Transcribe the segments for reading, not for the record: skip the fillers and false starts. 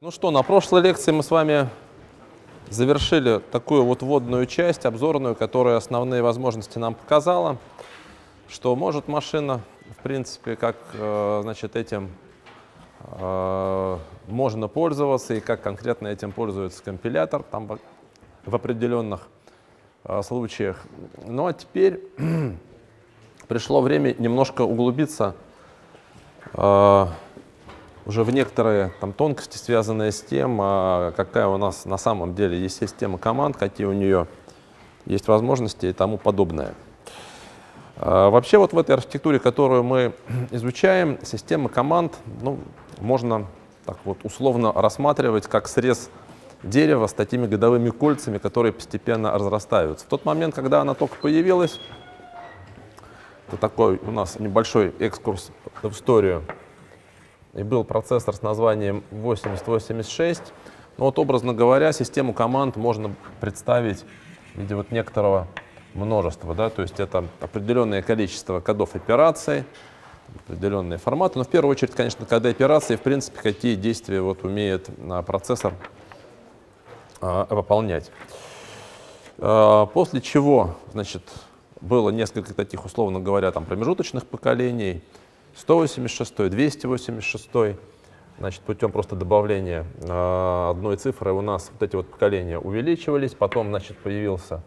Ну что, на прошлой лекции мы с вами завершили такую вот вводную часть, обзорную, которая основные возможности нам показала, что может машина, в принципе, как значит, этим можно пользоваться и как конкретно этим пользуется компилятор там, в определенных случаях. Ну а теперь пришло время немножко углубиться уже в некоторые там тонкости, связанные с тем, какая у нас на самом деле есть система команд, какие у нее есть возможности и тому подобное. Вообще вот в этой архитектуре, которую мы изучаем, система команд можно так вот условно рассматривать как срез дерева с такими годовыми кольцами, которые постепенно разрастаются. В тот момент, когда она только появилась, это такой у нас небольшой экскурс в историю, и был процессор с названием 8086. Но вот, образно говоря, систему команд можно представить в виде вот некоторого множества. Да? То есть это определенное количество кодов операций, определенные форматы. Но в первую очередь, конечно, коды операций, в принципе, какие действия вот умеет процессор выполнять. После чего, значит, было несколько таких, условно говоря, там, промежуточных поколений. 186, 286, значит, путем просто добавления одной цифры у нас вот эти вот поколения увеличивались, потом, значит, появился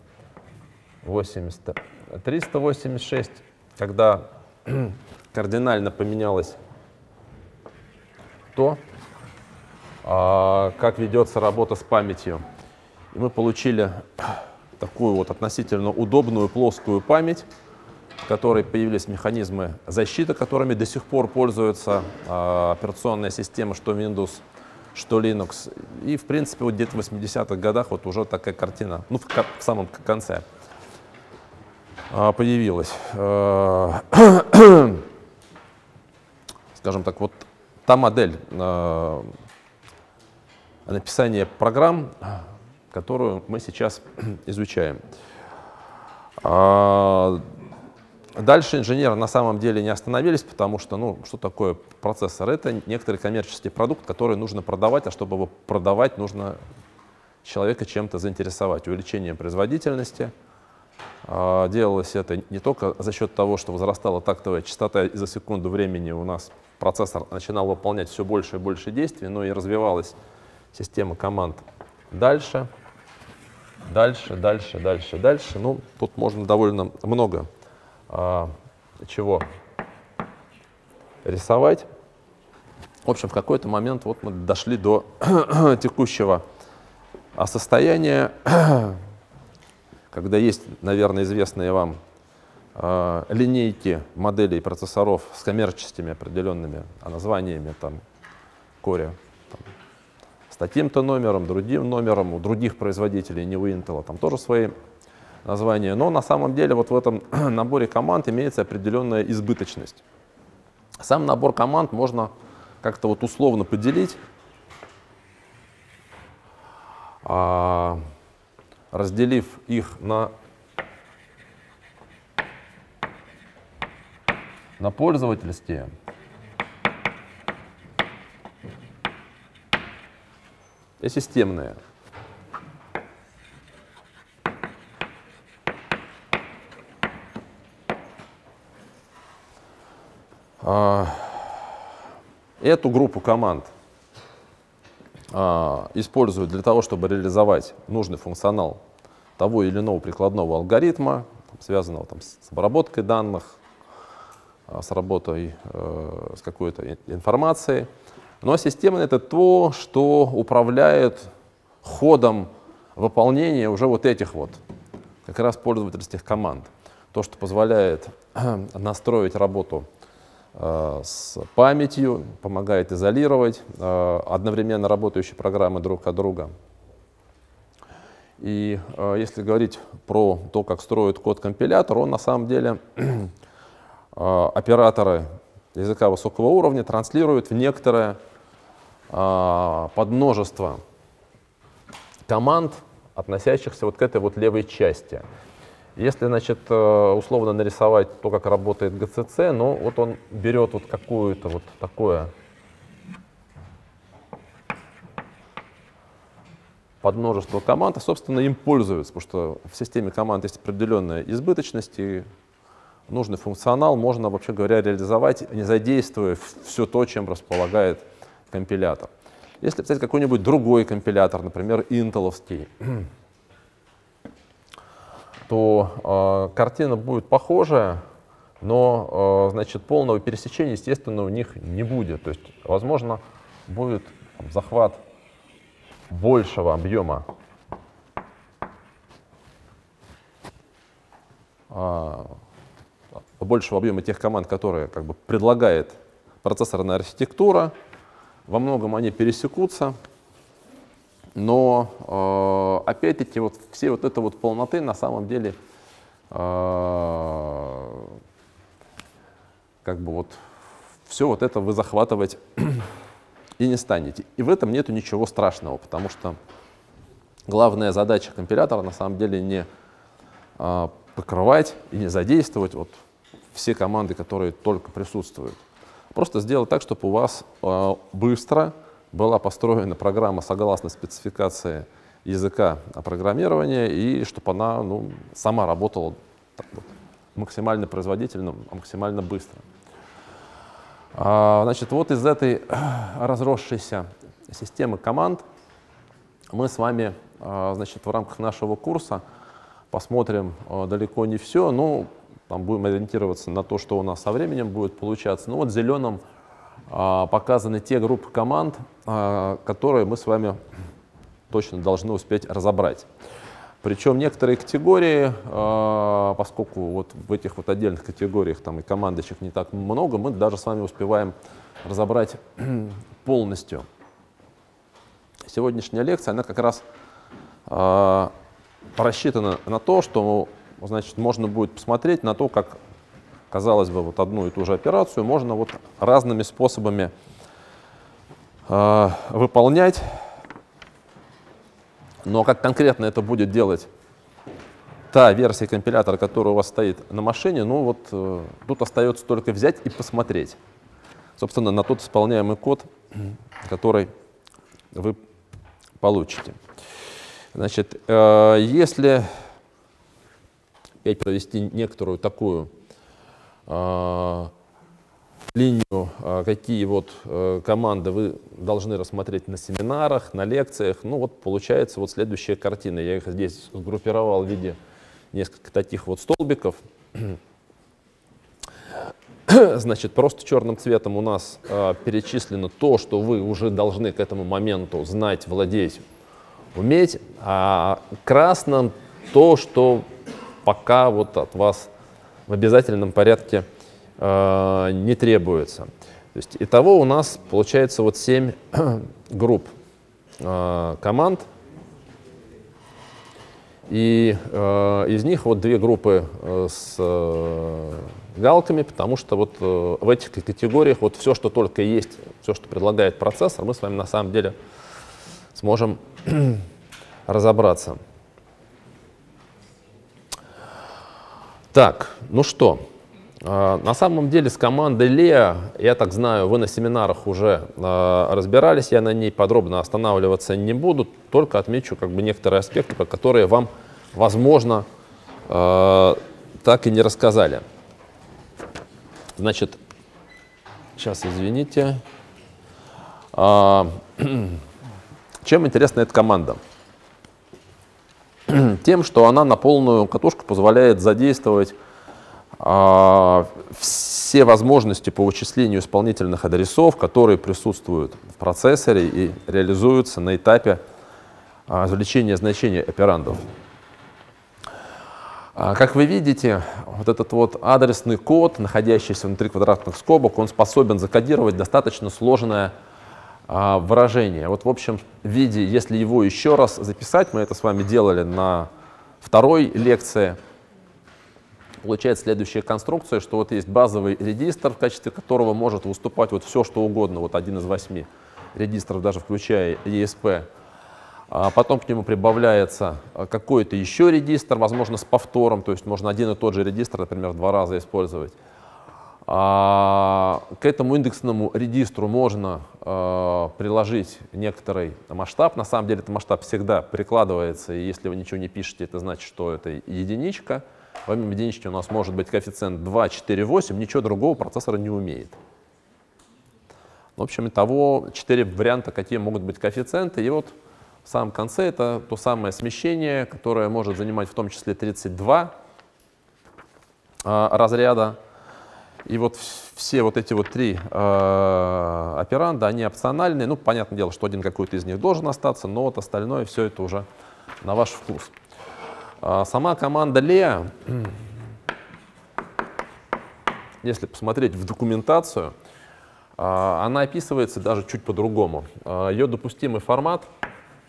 386, когда кардинально поменялось то, как ведется работа с памятью. И мы получили такую вот относительно удобную плоскую память, в которой появились механизмы защиты, которыми до сих пор пользуются операционная система, что Windows, что Linux. И, в принципе, вот где-то в 80-х годах вот уже такая картина, ну, в самом конце появилась. Скажем так, вот та модель написания программ, которую мы сейчас изучаем. Дальше инженеры на самом деле не остановились, потому что, ну, что такое процессор? Это некоторый коммерческий продукт, который нужно продавать, а чтобы его продавать, нужно человека чем-то заинтересовать, увеличением производительности. Делалось это не только за счет того, что возрастала тактовая частота, и за секунду времени у нас процессор начинал выполнять все больше и больше действий, но и развивалась система команд дальше. Ну, тут можно довольно много чего рисовать. В общем, в какой-то момент вот мы дошли до текущего состояния, когда есть, наверное, известные вам линейки моделей процессоров с коммерческими определенными названиями, там, Core, с таким-то номером, другим номером, у других производителей, не у Intel, там тоже свои названия. Но на самом деле вот в этом наборе команд имеется определенная избыточность. Сам набор команд можно как-то вот условно поделить, разделив их на пользовательские и системные. Эту группу команд используют для того, чтобы реализовать нужный функционал того или иного прикладного алгоритма, связанного там, с обработкой данных, с работой с какой-то информацией. Но система — это то, что управляет ходом выполнения уже вот этих вот как раз пользовательских команд. То, что позволяет настроить работу с памятью, помогает изолировать одновременно работающие программы друг от друга. И если говорить про то, как строит код компилятор, он на самом деле операторы языка высокого уровня транслируют в некоторое подмножество команд, относящихся вот к этой вот левой части. Если, значит, условно нарисовать то, как работает GCC, ну вот он берет вот какое-то вот такое подмножество команд, и, собственно, им пользуются, потому что в системе команд есть определенная избыточность, и нужный функционал можно, вообще говоря, реализовать, не задействуя все то, чем располагает компилятор. Если взять какой-нибудь другой компилятор, например, интеловский, то картина будет похожая, но значит, полного пересечения, естественно, у них не будет. То есть, возможно, будет захват большего объема тех команд, которые как бы предлагает процессорная архитектура. Во многом они пересекутся, но опять-таки вот все вот этой вот полноты на самом деле как бы вот все вот это вы захватывать и не станете. И в этом нету ничего страшного, потому что главная задача компилятора на самом деле не покрывать и не задействовать вот все команды, которые только присутствуют. Просто сделать так, чтобы у вас быстро была построена программа согласно спецификации языка программирования, и чтобы она сама работала так вот, максимально производительно, максимально быстро. Значит, вот из этой разросшейся системы команд мы с вами, значит, в рамках нашего курса посмотрим далеко не все, но там будем ориентироваться на то, что у нас со временем будет получаться. Ну вот зеленым показаны те группы команд, которые мы с вами точно должны успеть разобрать. Причем некоторые категории, поскольку вот в этих вот отдельных категориях там и командочек не так много, мы даже с вами успеваем разобрать полностью. Сегодняшняя лекция, она как раз рассчитана на то, что, значит, можно будет посмотреть на то, как, казалось бы, вот одну и ту же операцию можно вот разными способами выполнять. Но как конкретно это будет делать та версия компилятора, которая у вас стоит на машине, ну вот тут остается только взять и посмотреть, собственно, на тот исполняемый код, который вы получите. Значит, если опять провести некоторую такую линию, какие вот команды вы должны рассмотреть на семинарах, на лекциях, ну вот получается вот следующая картина. Я их здесь сгруппировал в виде нескольких таких вот столбиков. Значит, просто черным цветом у нас перечислено то, что вы уже должны к этому моменту знать, владеть, уметь, а красным то, что пока вот от вас в обязательном порядке не требуется. То есть итого у нас получается вот 7 групп команд, и из них вот 2 группы с галками, потому что вот в этих категориях вот все, что только есть, все, что предлагает процессор, мы с вами на самом деле сможем разобраться. Так, ну что? На самом деле с командой Lea, я так знаю, вы на семинарах уже разбирались, я на ней подробно останавливаться не буду, только отмечу как бы некоторые аспекты, про которые вам, возможно, так и не рассказали. Значит, сейчас, извините. Чем интересна эта команда? Тем, что она на полную катушку позволяет задействовать все возможности по вычислению исполнительных адресов, которые присутствуют в процессоре и реализуются на этапе извлечения значений операндов. Как вы видите, вот этот вот адресный код, находящийся внутри квадратных скобок, он способен закодировать достаточно сложное выражение. Вот в общем виде, если его еще раз записать, мы это с вами делали на второй лекции, получается следующая конструкция, что вот есть базовый регистр, в качестве которого может выступать вот все, что угодно, вот один из 8 регистров, даже включая ESP. Потом к нему прибавляется какой-то еще регистр, возможно, с повтором, то есть можно один и тот же регистр, например, 2 раза использовать. К этому индексному регистру можно приложить некоторый масштаб. На самом деле этот масштаб всегда прикладывается, и если вы ничего не пишете, это значит, что это единичка. Помимо единички у нас может быть коэффициент 2, 4, 8, ничего другого процессор не умеет. В общем, итого 4 варианта, какие могут быть коэффициенты. И вот в самом конце это то самое смещение, которое может занимать в том числе 32 разряда. И вот все вот эти вот 3 операнда, они опциональные. Ну, понятное дело, что один какой-то из них должен остаться, но вот остальное все это уже на ваш вкус. Сама команда Lea, если посмотреть в документацию, она описывается даже чуть по-другому. Ее допустимый формат —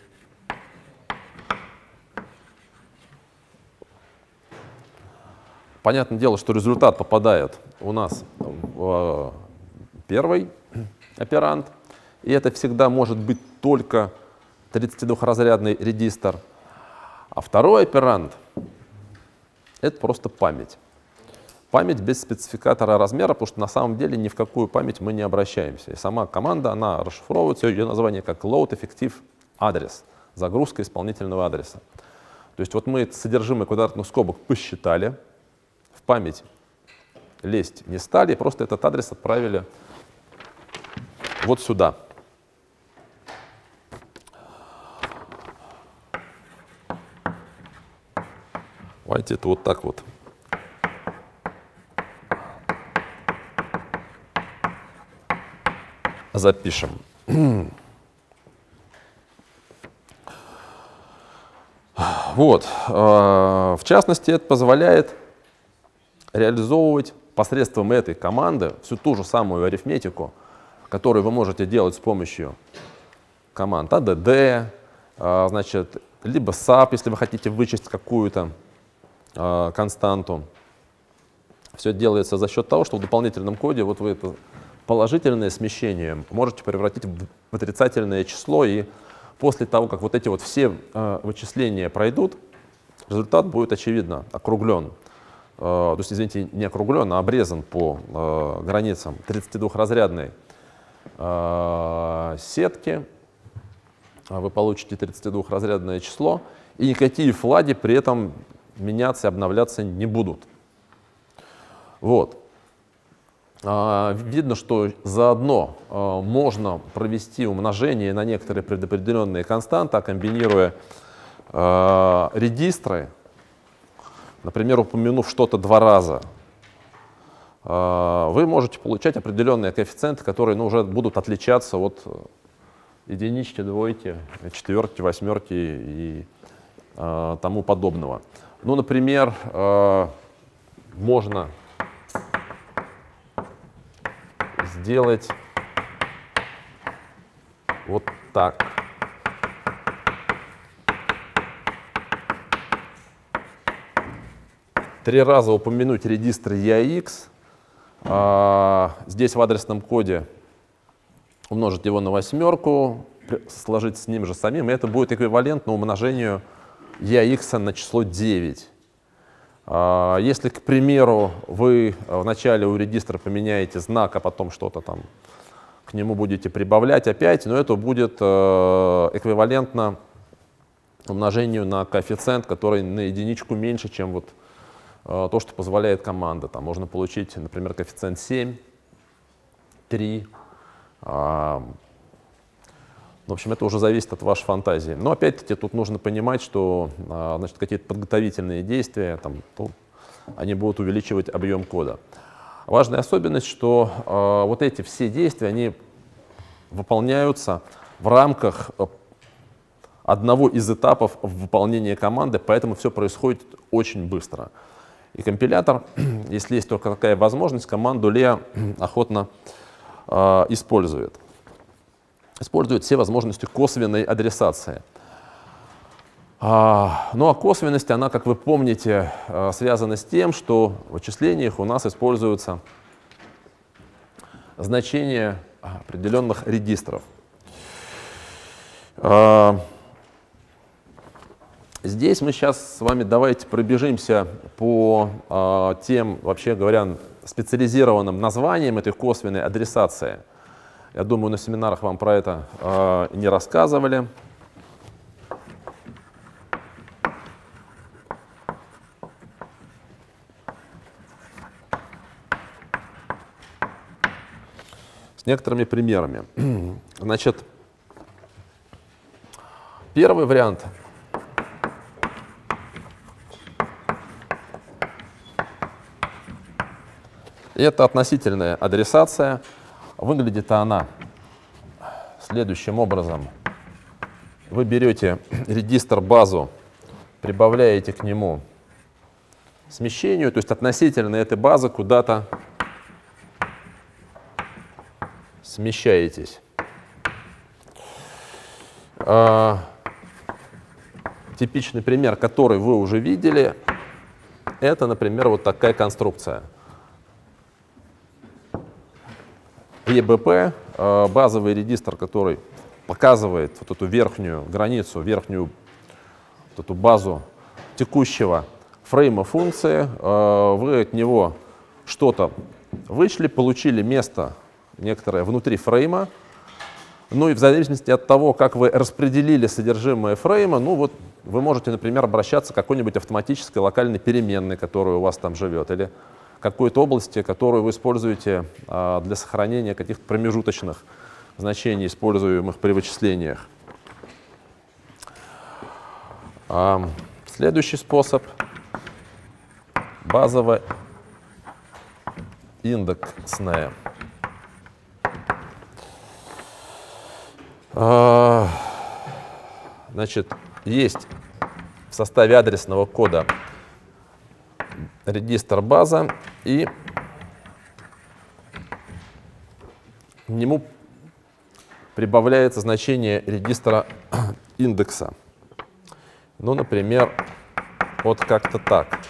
понятное дело, что результат попадает у нас в первый операнд, и это всегда может быть только 32-разрядный регистр. А второй операнд — это просто память. Память без спецификатора размера, потому что на самом деле ни в какую память мы не обращаемся. И сама команда, она расшифровывается, ее название как Load Effective Address, загрузка исполнительного адреса. То есть вот мы содержимое квадратных скобок посчитали, в память лезть не стали, просто этот адрес отправили вот сюда. Давайте это вот так вот запишем. Вот. В частности, это позволяет реализовывать посредством этой команды всю ту же самую арифметику, которую вы можете делать с помощью команд add, значит, либо sub, если вы хотите вычесть какую-то константу. Все делается за счет того, что в дополнительном коде вот вы это положительное смещение можете превратить в отрицательное число, и после того, как вот эти вот все вычисления пройдут, результат будет, очевидно, округлен. То есть, извините, не округлен, а обрезан по границам 32-разрядной сетки. Вы получите 32-разрядное число, и никакие флаги при этом меняться и обновляться не будут. Вот. Видно, что заодно можно провести умножение на некоторые предопределенные константы, комбинируя регистры, например, упомянув что-то 2 раза. Вы можете получать определенные коэффициенты, которые уже будут отличаться от единички, двойки, четверки, восьмерки и тому подобного. Ну, например, можно сделать вот так. Три раза упомянуть регистр EAX. Здесь в адресном коде умножить его на 8, сложить с ним же самим, и это будет эквивалентно умножению EAX на число 9. Если, к примеру, вы вначале у регистра поменяете знак, а потом что-то там к нему будете прибавлять опять, но это будет эквивалентно умножению на коэффициент, который на единичку меньше, чем вот то, что позволяет команда. Там можно получить, например, коэффициент 7, 3. В общем, это уже зависит от вашей фантазии. Но опять-таки тут нужно понимать, что значит, какие-то подготовительные действия, там, они будут увеличивать объем кода. Важная особенность, что вот эти все действия, они выполняются в рамках одного из этапов выполнения команды, поэтому все происходит очень быстро. И компилятор, если есть только такая возможность, команду Lea охотно использует. Использует все возможности косвенной адресации. Ну а косвенность, она, как вы помните, связана с тем, что в вычислениях у нас используются значения определенных регистров. Здесь мы сейчас с вами давайте пробежимся по тем, вообще говоря, специализированным названиям этой косвенной адресации. Я думаю, на семинарах вам про это не рассказывали. С некоторыми примерами. Значит, первый вариант — это относительная адресация. Выглядит она следующим образом. Вы берете редистр-базу, прибавляете к нему смещению, то есть относительно этой базы куда-то смещаетесь. Типичный пример, который вы уже видели, это, например, вот такая конструкция. ЕБП, базовый редистр, который показывает вот эту верхнюю границу, верхнюю вот эту базу текущего фрейма функции. Вы от него что-то вычли, получили место некоторое внутри фрейма. Ну и в зависимости от того, как вы распределили содержимое фрейма, ну вот вы можете, например, обращаться к какой-нибудь автоматической локальной переменной, которая у вас там живет, или какой-то области, которую вы используете для сохранения каких-то промежуточных значений, используемых при вычислениях. Следующий способ — базово индексная. Значит, есть в составе адресного кода редистр база, и к нему прибавляется значение редистра индекса. Ну, например, вот как-то так.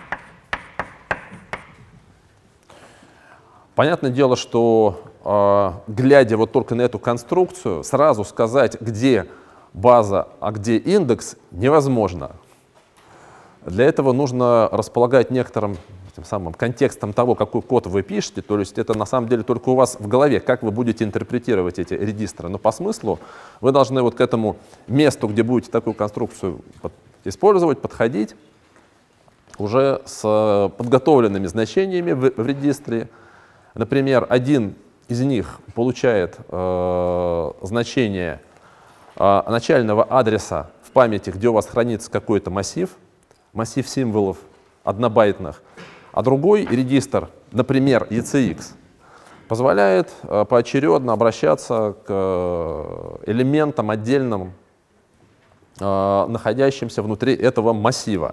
Понятное дело, что, глядя вот только на эту конструкцию, сразу сказать, где база, а где индекс, невозможно. Для этого нужно располагать некоторым тем самым контекстом того, какой код вы пишете, то есть это на самом деле только у вас в голове, как вы будете интерпретировать эти редистры. Но по смыслу вы должны вот к этому месту, где будете такую конструкцию использовать, подходить уже с подготовленными значениями в редистре. Например, один из них получает значение начального адреса в памяти, где у вас хранится какой-то массив символов однобайтных, а другой редистр, например, ECX, позволяет поочередно обращаться к элементам отдельным, находящимся внутри этого массива.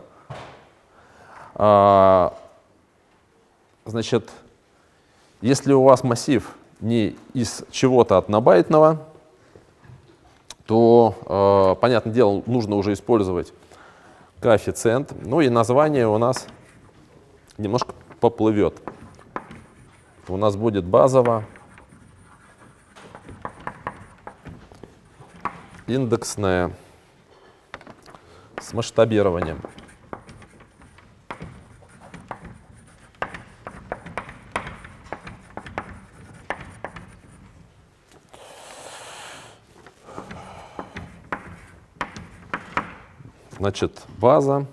Значит, если у вас массив не из чего-то однобайтного, то, понятное дело, нужно уже использовать коэффициент. Ну и название у нас немножко поплывет. У нас будет базово индексная с масштабированием. Значит, база,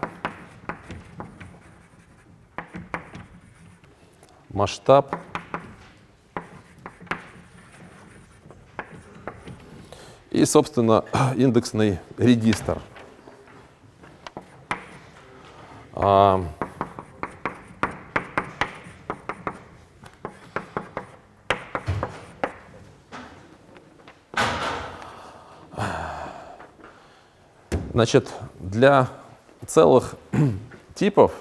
масштаб и, собственно, индексный редистр. Значит, для целых типов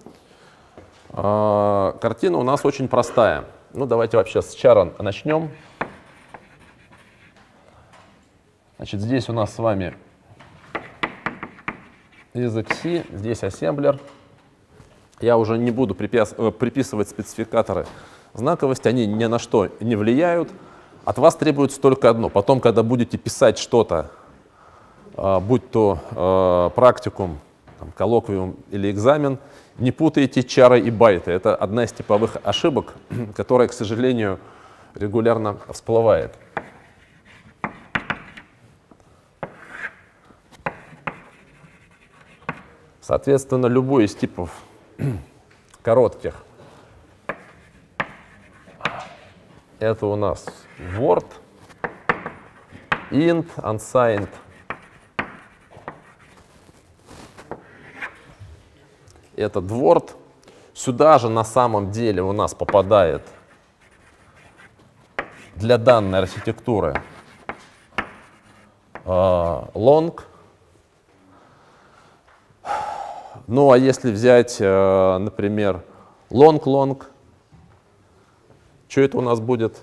картина у нас очень простая. Ну, давайте вообще с чара начнем. Значит, здесь у нас с вами exec, здесь ассемблер. Я уже не буду приписывать спецификаторы знаковости, они ни на что не влияют. От вас требуется только одно. Потом, когда будете писать что-то будь то практикум, там, коллоквиум или экзамен, не путайте чары и байты. Это одна из типовых ошибок, которая, к сожалению, регулярно всплывает. Соответственно, любой из типов коротких — это у нас word, int, unsigned. Этот word. Сюда же на самом деле у нас попадает для данной архитектуры long. Ну а если взять, например, long, что это у нас будет?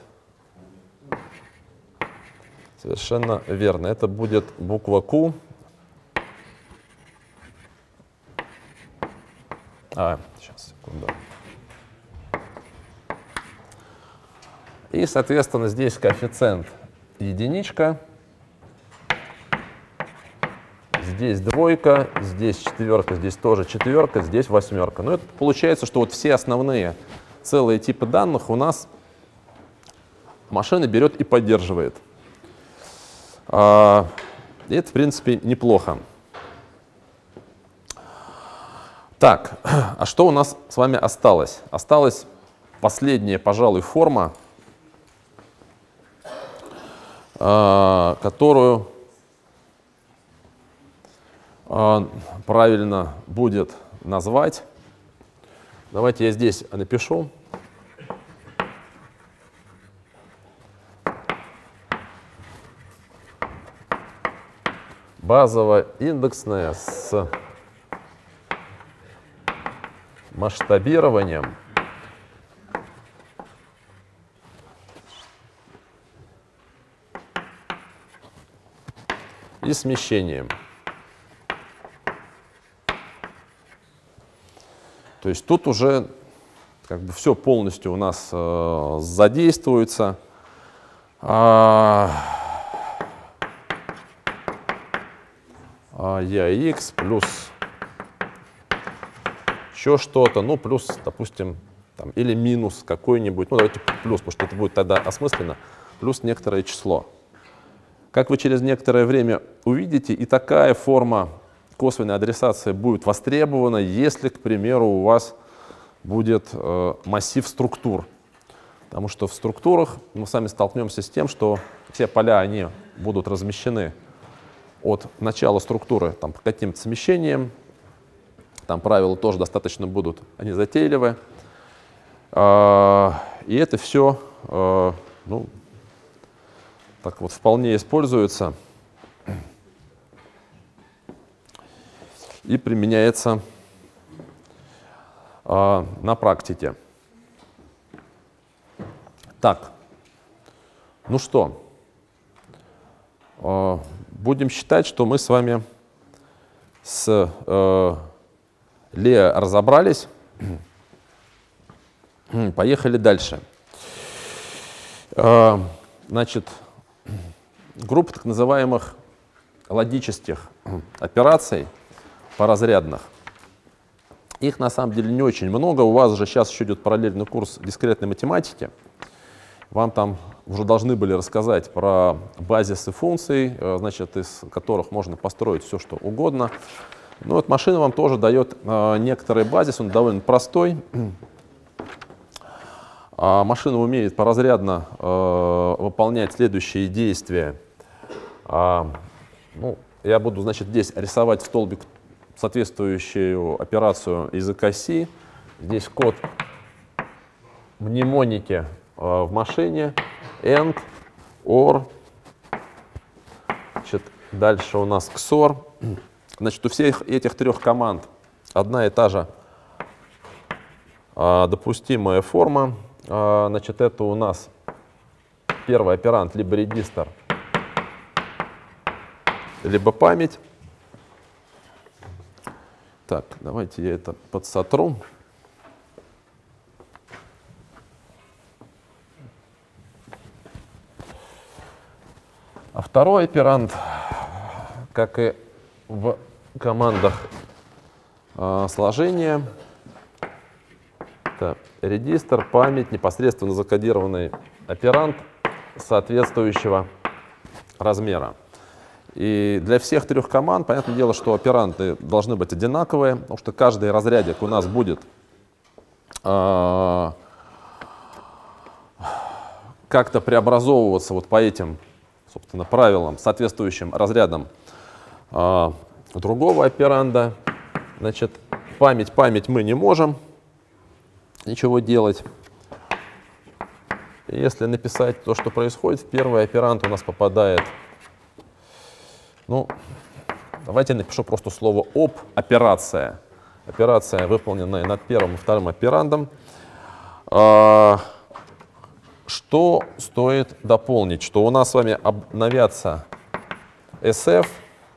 Совершенно верно. Это будет буква Q. Сейчас, секунду. И, соответственно, здесь коэффициент единичка. Здесь двойка, здесь четверка, здесь тоже четверка, здесь восьмерка. Ну, это получается, что вот все основные целые типы данных у нас машина берет и поддерживает. И это, в принципе, неплохо. Так, а что у нас с вами осталось? Осталась последняя, пожалуй, форма, которую правильно будет назвать. Давайте я здесь напишу. Базово-индексная с масштабированием и смещением. То есть тут уже как бы все полностью у нас задействуется. EAX плюс еще что-то, ну плюс, допустим, там, или минус какой-нибудь, ну давайте плюс, потому что это будет тогда осмысленно, плюс некоторое число. Как вы через некоторое время увидите, и такая форма косвенной адресации будет востребована, если, к примеру, у вас будет массив структур. Потому что в структурах мы сами столкнемся с тем, что все поля они будут размещены от начала структуры там, по каким-то смещениям. Там правила тоже достаточно будут, они затейливые. И это все ну, так вот вполне используется и применяется на практике. Так, ну что, будем считать, что мы с вами с Lea разобрались. Поехали дальше. Значит, группа так называемых логических операций поразрядных. Их на самом деле не очень много. У вас же сейчас еще идет параллельный курс дискретной математики. Вам там уже должны были рассказать про базисы функций, значит, из которых можно построить все, что угодно. Ну, вот машина вам тоже дает некоторый базис, он довольно простой. Машина умеет поразрядно выполнять следующие действия. Ну, я буду, значит, здесь рисовать в столбик соответствующую операцию языка C. Здесь код мнемоники в машине. AND, OR. Значит, дальше у нас XOR. Значит, у всех этих трех команд одна и та же допустимая форма. Значит, это у нас первый операнд либо регистр, либо память. Так, давайте я это подсотру. А второй операнд, как и в командах сложения, это регистр, память, непосредственно закодированный операнд соответствующего размера. И для всех трех команд, понятное дело, что операнды должны быть одинаковые, потому что каждый разрядик у нас будет как-то преобразовываться вот по этим, собственно, правилам, соответствующим разрядам другого операнда. Значит, память мы не можем ничего делать. Если написать то, что происходит, в первый операнд у нас попадает, ну, давайте я напишу просто слово операция. Операция, выполненная над первым и вторым операндом. Что стоит дополнить? Что у нас с вами обновятся SF,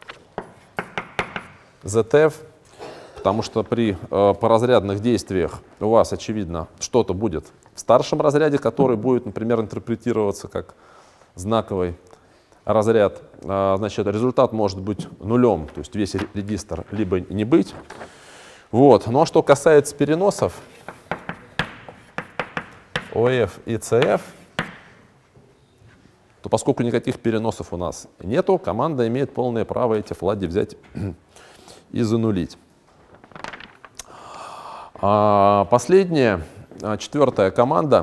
ZF, потому что при поразрядных действиях у вас, очевидно, что-то будет в старшем разряде, который будет, например, интерпретироваться как знаковый разряд. Значит, результат может быть нулем, то есть весь регистр либо не быть. Вот. Ну а что касается переносов OF и CF, то поскольку никаких переносов у нас нету, команда имеет полное право эти флаги взять и занулить. Последняя, четвертая команда,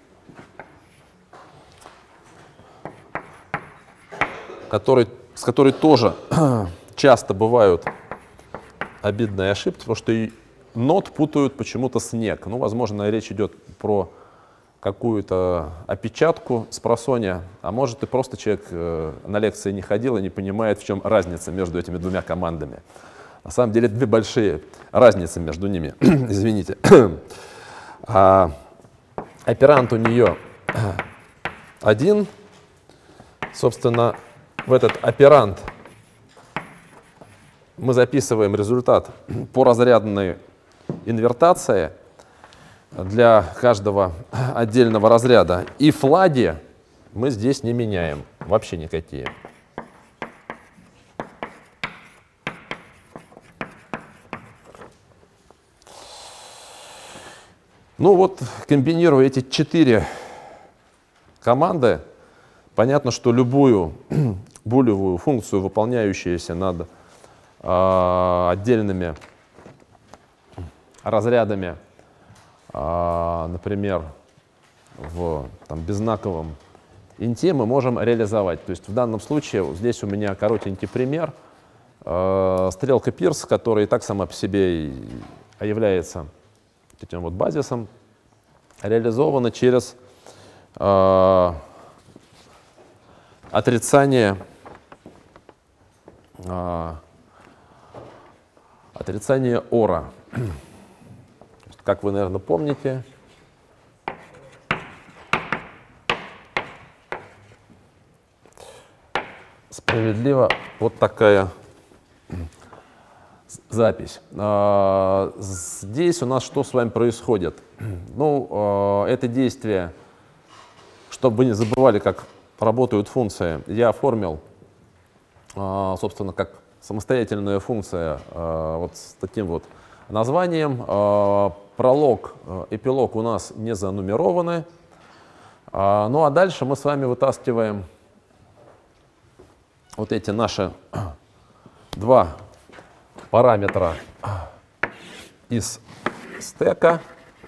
с которой тоже часто бывают обидные ошибки, потому что и нот путают почему-то с нек. Ну, возможно, речь идет про какую-то опечатку с просонья, а может и просто человек на лекции не ходил и не понимает, в чем разница между этими двумя командами. На самом деле две большие разницы между ними. Извините. Операнд у нее один. Собственно, в этот операнд мы записываем результат по разрядной инвертации для каждого отдельного разряда. И флаги мы здесь не меняем, вообще никакие. Ну вот, комбинируя эти 4 команды, понятно, что любую булевую функцию, выполняющуюся над отдельными разрядами, например, в беззнаковом инте, мы можем реализовать. То есть в данном случае, здесь у меня коротенький пример. Стрелка Пирс, которая и так сама по себе является этим вот базисом, реализована через отрицание ора. Как вы, наверное, помните, справедливо вот такая запись. Здесь у нас что с вами происходит? Ну, это действие, чтобы вы не забывали, как работают функции, я оформил, собственно, как самостоятельная функция вот с таким вот названием. Пролог, эпилог у нас не занумерованы. Ну а дальше мы с вами вытаскиваем вот эти наши два параметра из стека.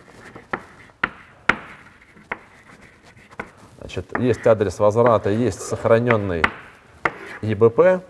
Значит, есть адрес возврата, есть сохраненный ЕБП,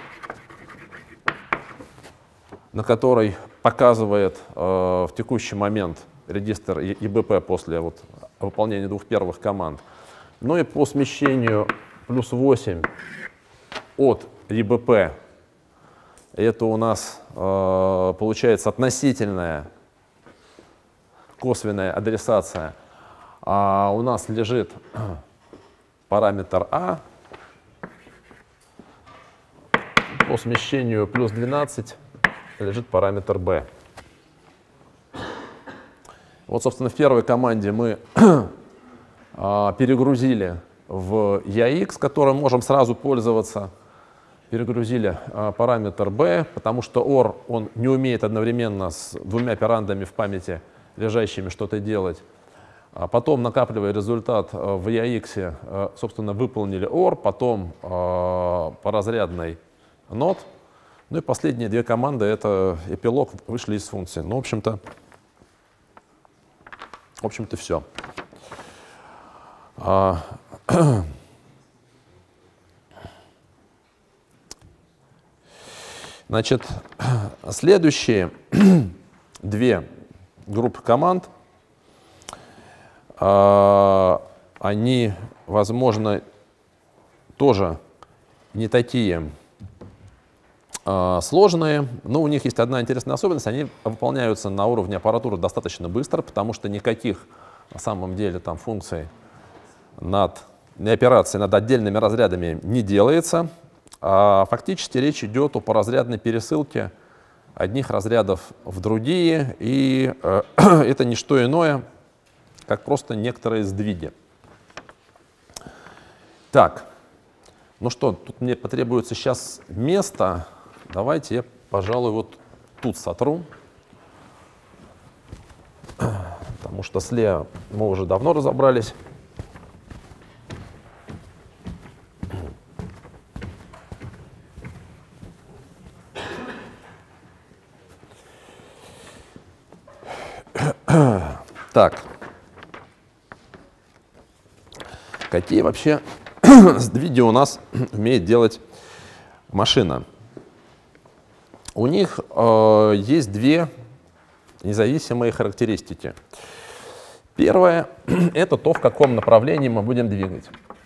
на который показывает в текущий момент регистр ЕБП после выполнения двух первых команд. Ну и по смещению +8 от ЕБП, это у нас получается относительная косвенная адресация. А у нас лежит параметр А по смещению +12 лежит параметр Б. Вот, собственно, в первой команде мы перегрузили в EAX, которым можем сразу пользоваться. перегрузили параметр b, потому что OR он не умеет одновременно с двумя операндами в памяти лежащими что-то делать. Потом, накапливая результат в EAX, собственно, выполнили OR, потом по разрядной NOT. Ну и последние две команды — это эпилог, вышли из функции. Ну, в общем-то, все. Значит, следующие две группы команд, они, возможно, тоже не такие сложные, но у них есть одна интересная особенность: они выполняются на уровне аппаратуры достаточно быстро, потому что никаких на самом деле там функций операций над отдельными разрядами не делается. А фактически речь идет о поразрядной пересылке одних разрядов в другие, и это не что иное, как просто некоторые сдвиги. Так, ну что, тут мне потребуется сейчас место. Давайте я, пожалуй, вот тут сотру, потому что слева мы уже давно разобрались. Так, какие вообще сдвиги у нас умеет делать машина? У них есть две независимые характеристики. Первое — это то, в каком направлении мы будем двигать.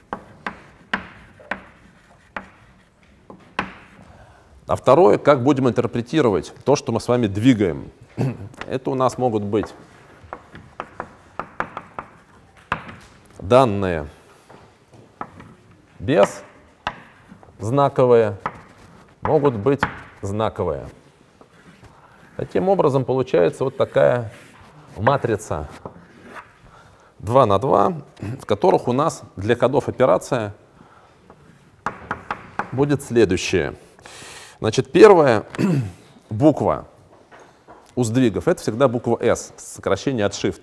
А второе — как будем интерпретировать то, что мы с вами двигаем. Это у нас могут быть данные без знаковые, могут быть знаковые. Таким образом, получается вот такая матрица 2 на 2, в которых у нас для кодов операция будет следующее. Значит, первая буква у сдвигов — это всегда буква S, сокращение от Shift.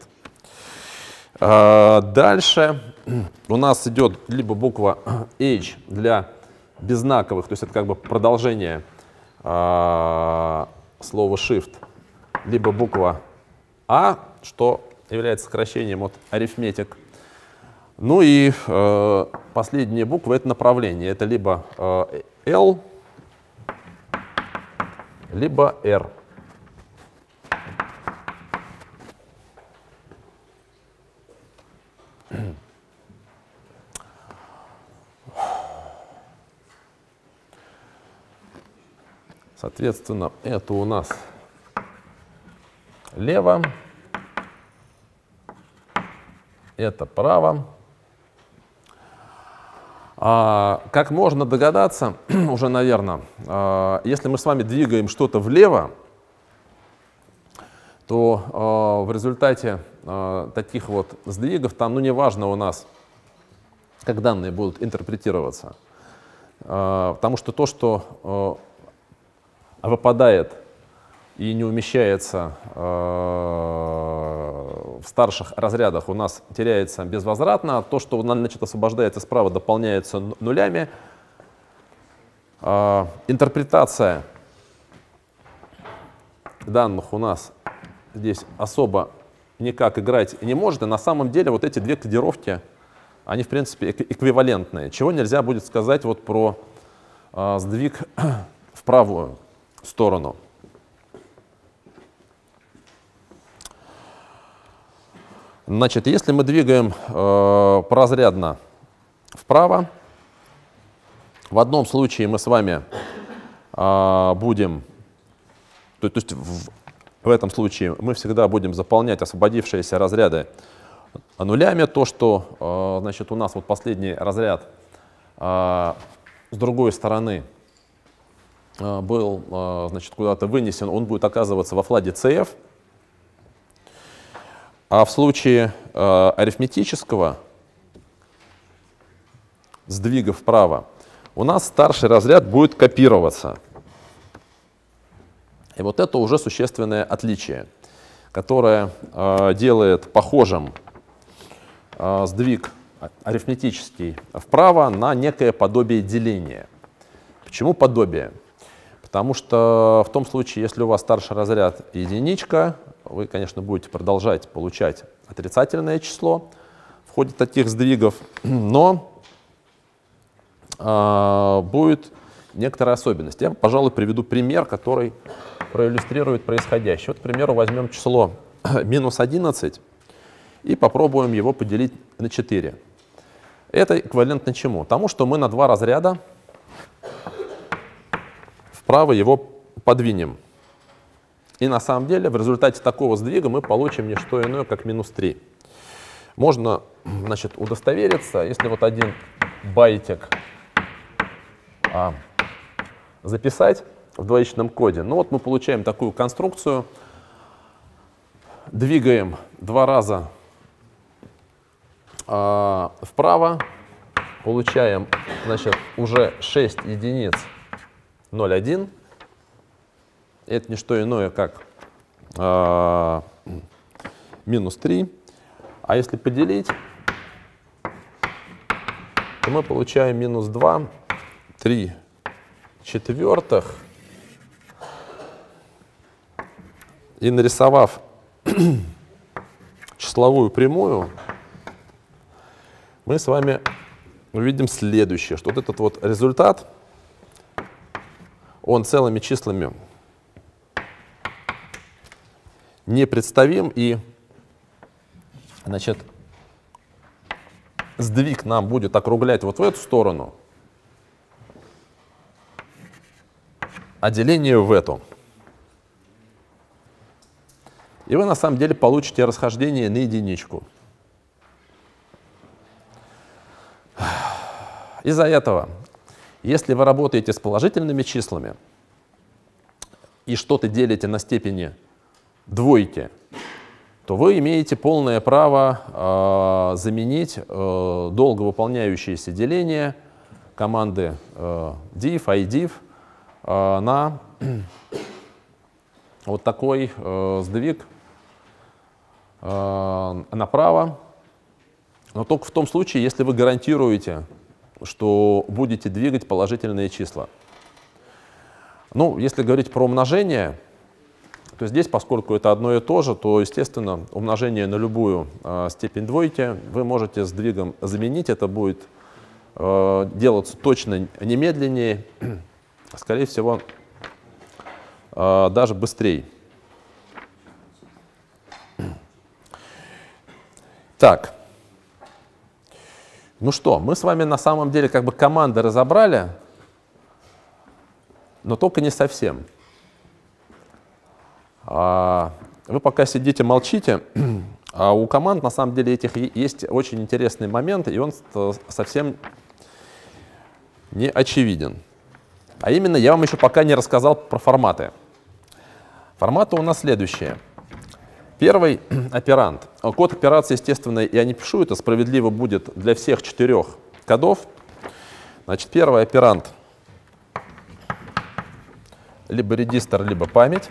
Дальше у нас идет либо буква H для беззнаковых, то есть это как бы продолжение слова Shift, либо буква A, что является сокращением от арифметик. Ну и последняя буква — это направление. Это либо L, либо R. Соответственно, это у нас лево, это право. Как можно догадаться, уже, наверное, если мы с вами двигаем что-то влево, то в результате таких вот сдвигов, там, ну, неважно у нас, как данные будут интерпретироваться, потому что то, что выпадает и не умещается в старших разрядах, у нас теряется безвозвратно, а то, что, значит, освобождается справа, дополняется нулями. Интерпретация данных у нас здесь особо никак играть не может, и на самом деле вот эти две кодировки, они в принципе эквивалентные. Чего нельзя будет сказать вот про сдвиг в правую сторону. Значит, если мы двигаем поразрядно вправо, в одном случае мы с вами будем, то есть в этом случае мы всегда будем заполнять освободившиеся разряды нулями. То, что значит, у нас вот последний разряд с другой стороны был, значит, куда-то вынесен, он будет оказываться во флаге CF. А в случае арифметического сдвига вправо у нас старший разряд будет копироваться. И вот это уже существенное отличие, которое делает похожим сдвиг арифметический вправо на некое подобие деления. Почему подобие? Потому что в том случае, если у вас старший разряд единичка, вы, конечно, будете продолжать получать отрицательное число в ходе таких сдвигов, но будет некоторая особенность. Я, пожалуй, приведу пример, который проиллюстрирует происходящее. Вот, к примеру, возьмем число минус 11 и попробуем его поделить на 4. Это эквивалентно чему? Тому, что мы на 2 разряда вправо его подвинем. И на самом деле в результате такого сдвига мы получим не что иное, как минус 3. Можно, значит, удостовериться, если вот один байтик записать в двоичном коде. Ну вот мы получаем такую конструкцию, двигаем 2 раза вправо, получаем, значит, уже 6 единиц 0,1. Это не что иное, как минус 3. А если поделить, то мы получаем минус 2, 3 четвертых. И нарисовав числовую прямую, мы с вами увидим следующее, что вот этот вот результат, он целыми числами непредставим, и, значит, сдвиг нам будет округлять вот в эту сторону, а деление в эту. И вы на самом деле получите расхождение на единичку. Из-за этого, если вы работаете с положительными числами и что-то делите на степени двойки, то вы имеете полное право заменить долго выполняющееся деление команды diff, idiff на вот такой сдвиг направо, но только в том случае, если вы гарантируете, что будете двигать положительные числа. Ну, если говорить про умножение, то здесь, поскольку это одно и то же, то, естественно, умножение на любую степень двойки вы можете сдвигом заменить. Это будет делаться точно немедленнее, скорее всего, даже быстрее. Так, ну что, мы с вами на самом деле как бы команды разобрали, но только не совсем. Вы пока сидите, молчите, а у команд на самом деле этих есть очень интересный момент, и он совсем не очевиден. А именно, я вам еще пока не рассказал про форматы. Форматы у нас следующие. Первый операнд. Код операции, естественно, я не пишу, это справедливо будет для всех 4 кодов. Значит, первый операнд либо регистр, либо память.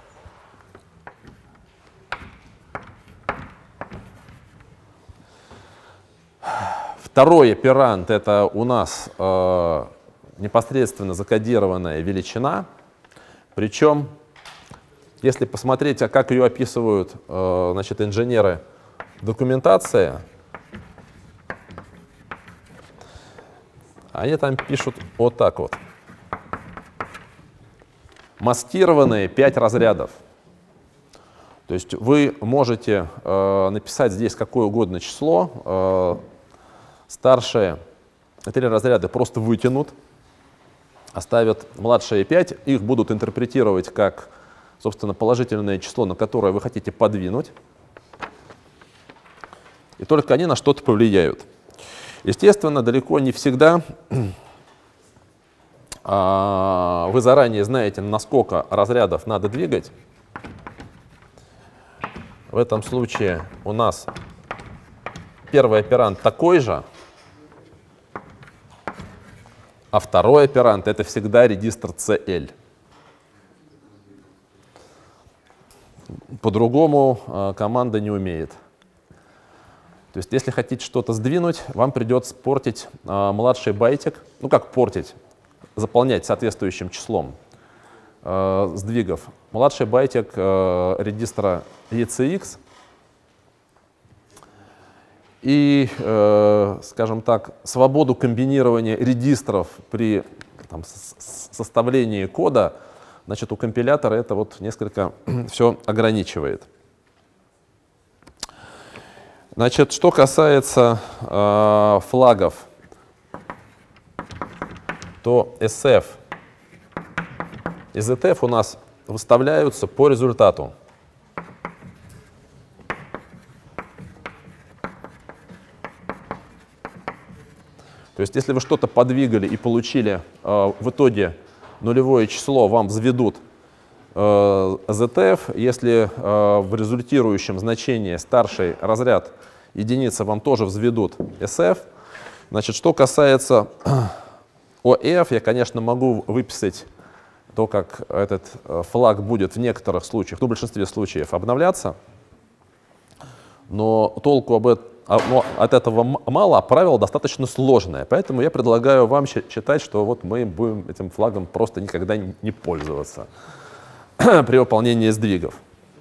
Второй операнд — это у нас непосредственно закодированная величина. Причем, если посмотреть, как ее описывают значит, инженеры документации, они там пишут вот так вот. Маскированные 5 разрядов. То есть вы можете написать здесь какое угодно число. Старшие 3 разряда просто вытянут, оставят младшие 5. Их будут интерпретировать как, собственно, положительное число, на которое вы хотите подвинуть. И только они на что-то повлияют. Естественно, далеко не всегда вы заранее знаете, на сколько разрядов надо двигать. В этом случае у нас первый операнд такой же, а второй операнд — это всегда регистр CL. По-другому команда не умеет. То есть если хотите что-то сдвинуть, вам придется портить младший байтик, ну как портить, заполнять соответствующим числом сдвигов. Младший байтик регистра ECX и, скажем так, свободу комбинирования регистров при составлении кода, значит, у компилятора это вот несколько все ограничивает. Значит, что касается флагов, то SF и ZF у нас выставляются по результату. То есть, если вы что-то подвигали и получили в итоге нулевое число, вам взведут ZF. Если в результирующем значении старший разряд единицы, вам тоже взведут SF. Значит, что касается OF, я, конечно, могу выписать то, как этот флаг будет в некоторых случаях, ну, в большинстве случаев обновляться, но толку от этого мало, а правило достаточно сложное. Поэтому я предлагаю вам считать, что вот мы будем этим флагом просто никогда не пользоваться при выполнении сдвигов.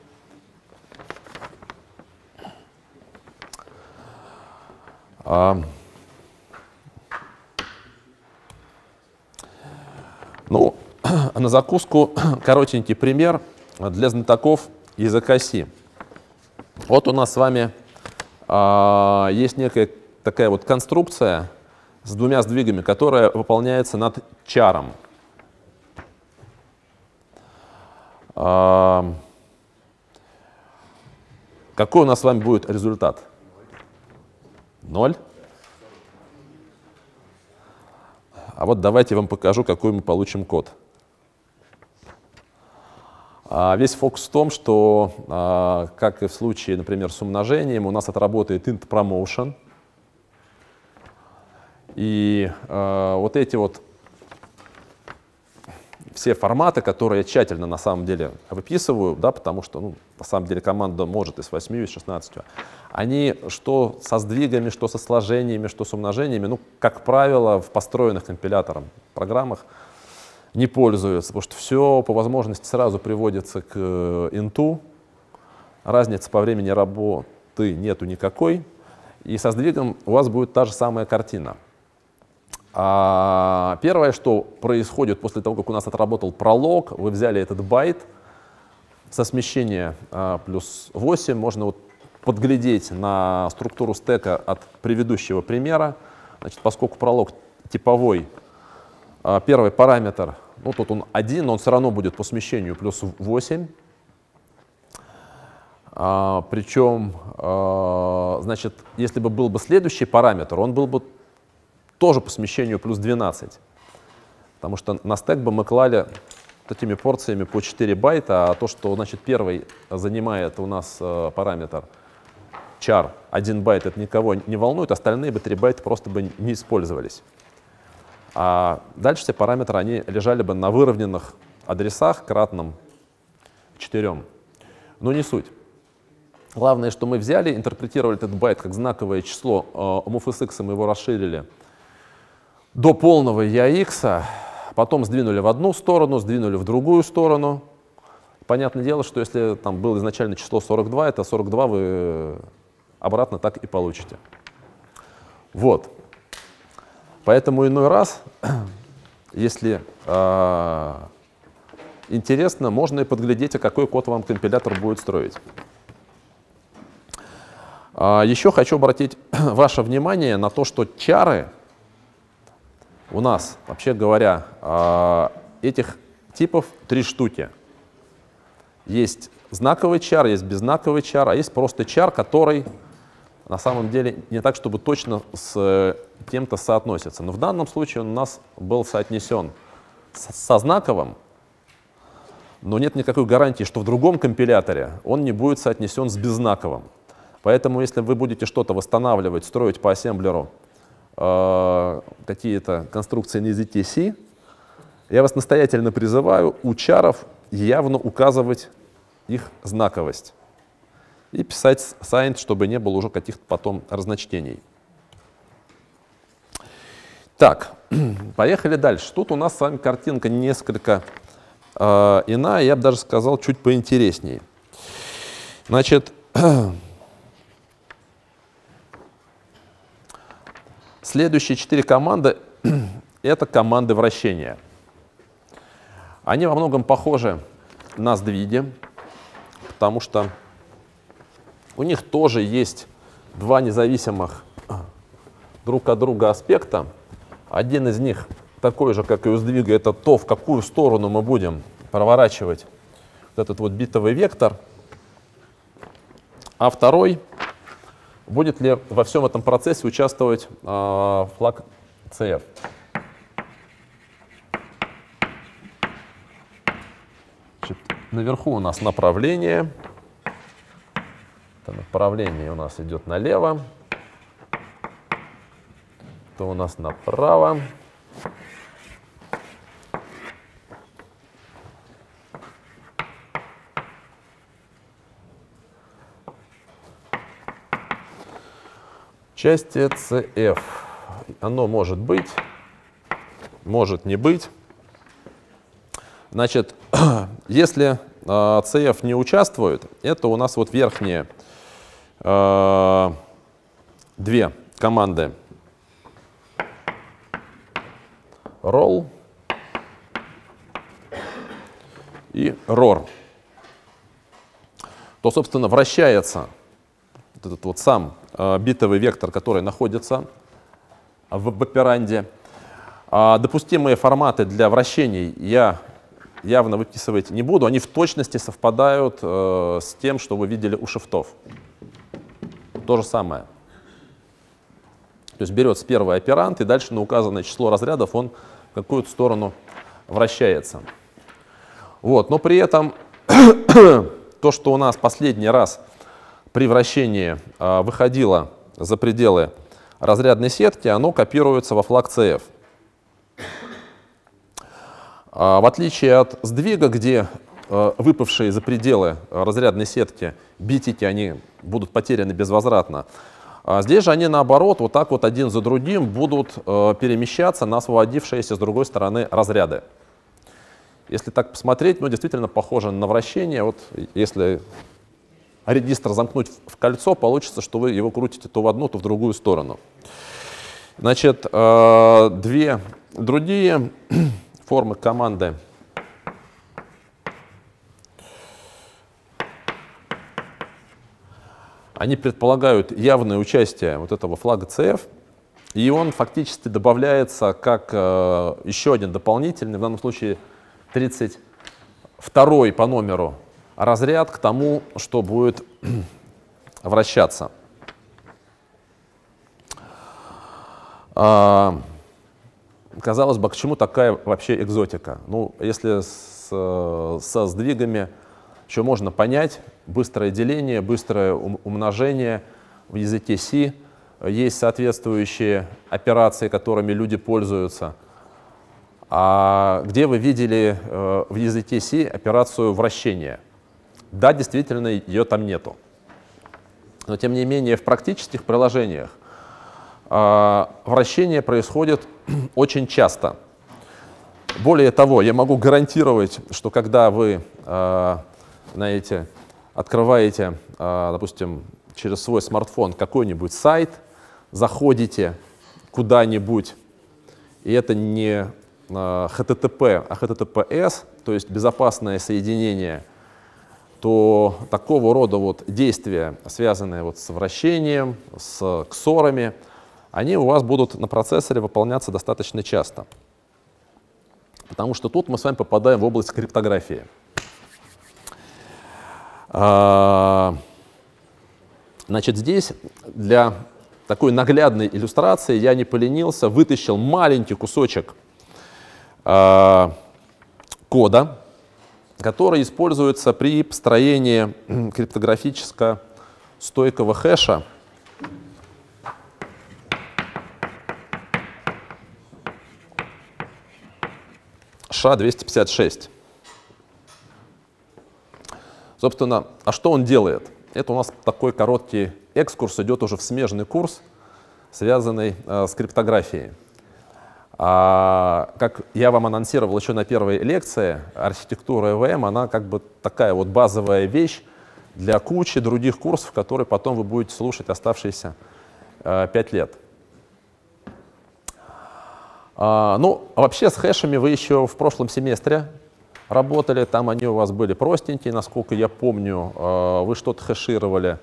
Ну, на закуску коротенький пример для знатоков языка C. Вот у нас с вами есть некая такая вот конструкция с двумя сдвигами, которая выполняется над чаром. Какой у нас с вами будет результат? 0. А вот давайте я вам покажу, какой мы получим код. Весь фокус в том, что, как и в случае, например, с умножением, у нас отработает int promotion. И вот эти вот все форматы, которые я тщательно на самом деле выписываю, да, потому что ну, на самом деле команда может и с 8, и с 16, они что со сдвигами, что со сложениями, что с умножениями, ну, как правило, в построенных компилятором программах не пользуются, потому что все по возможности сразу приводится к инту, разницы по времени работы нету никакой, и со сдвигом у вас будет та же самая картина. Первое, что происходит после того, как у нас отработал пролог, вы взяли этот байт, со смещения плюс 8, можно вот подглядеть на структуру стека от предыдущего примера. Значит, поскольку пролог типовой, первый параметр, ну тут он 1, но он все равно будет по смещению плюс 8. Причем, значит, если бы был бы следующий параметр, он был бы тоже по смещению плюс 12. Потому что на стек бы мы клали такими порциями по 4 байта, а то, что значит, первый занимает у нас параметр char 1 байт, это никого не волнует, остальные бы 3 байта просто бы не использовались. А дальше все параметры они лежали бы на выровненных адресах кратном 4. Но не суть. Главное, что мы взяли, интерпретировали этот байт как знаковое число, MOVSX мы его расширили до полного EAX, потом сдвинули в одну сторону, сдвинули в другую сторону. Понятное дело, что если там было изначально число 42, это 42 вы обратно так и получите. Вот. Поэтому иной раз, если интересно, можно и подглядеть, а какой код вам компилятор будет строить. Еще хочу обратить ваше внимание на то, что чары у нас, вообще говоря, этих типов 3 штуки. Есть знаковый чар, есть беззнаковый чар, а есть просто чар, который на самом деле не так, чтобы точно с кем-то соотносится. Но в данном случае он у нас был соотнесен со знаковым, но нет никакой гарантии, что в другом компиляторе он не будет соотнесен с беззнаковым. Поэтому если вы будете что-то восстанавливать, строить по ассемблеру какие-то конструкции на языке C, я вас настоятельно призываю у чаров явно указывать их знаковость и писать signed, чтобы не было уже каких-то потом разночтений. Так, поехали дальше. Тут у нас с вами картинка несколько иная, я бы даже сказал, чуть поинтереснее. Значит, следующие 4 команды — это команды вращения. Они во многом похожи на сдвиги, потому что у них тоже есть два независимых друг от друга аспекта. Один из них такой же, как и у сдвига, это то, в какую сторону мы будем проворачивать вот этот вот битовый вектор. А второй, будет ли во всем этом процессе участвовать флаг CF. Значит, наверху у нас направление. Это направление у нас идет налево. Это у нас направо. Участие CF. Оно может быть, может не быть. Значит, если CF не участвует, это у нас вот верхние две команды roll и roar. То, собственно, вращается вот этот вот сам битовый вектор, который находится в операнде. Допустимые форматы для вращений я явно выписывать не буду. Они в точности совпадают с тем, что вы видели у шифтов. То же самое. То есть берется первый операнд, и дальше на указанное число разрядов он в какую-то сторону вращается. Вот. Но при этом то, что у нас последний раз при вращении выходило за пределы разрядной сетки, оно копируется во флаг CF. В отличие от сдвига, где выпавшие за пределы разрядной сетки битики, они будут потеряны безвозвратно, здесь же они наоборот вот так вот один за другим будут перемещаться на освободившиеся с другой стороны разряды. Если так посмотреть, ну действительно похоже на вращение. Вот если регистр замкнуть в кольцо, получится, что вы его крутите то в одну, то в другую сторону. Значит, две другие формы команды. Они предполагают явное участие вот этого флага CF, и он фактически добавляется как еще один дополнительный, в данном случае 32-й по номеру разряд к тому, что будет вращаться. Казалось бы, к чему такая вообще экзотика? Ну, если со сдвигами что можно понять, быстрое деление, быстрое умножение в языке C, есть соответствующие операции, которыми люди пользуются. А где вы видели в языке C операцию вращения? Да, действительно, ее там нету. Но тем не менее, в практических приложениях вращение происходит очень часто. Более того, я могу гарантировать, что когда вы знаете, открываете, допустим, через свой смартфон какой-нибудь сайт, заходите куда-нибудь, и это не HTTP, а HTTPS, то есть безопасное соединение, то такого рода вот действия, связанные вот с вращением, с ксорами, они у вас будут на процессоре выполняться достаточно часто. Потому что тут мы с вами попадаем в область криптографии. Значит, здесь для такой наглядной иллюстрации я не поленился, вытащил маленький кусочек кода, который используется при построении криптографически стойкого хэша. SHA-256. Собственно, а что он делает? Это у нас такой короткий экскурс идет уже в смежный курс, связанный с криптографией. Как я вам анонсировал еще на первой лекции, архитектура ЭВМ, она как бы такая вот базовая вещь для кучи других курсов, которые потом вы будете слушать оставшиеся 5 лет. Ну, вообще с хэшами вы еще в прошлом семестре работали, там они у вас были простенькие, насколько я помню, вы что-то хэшировали,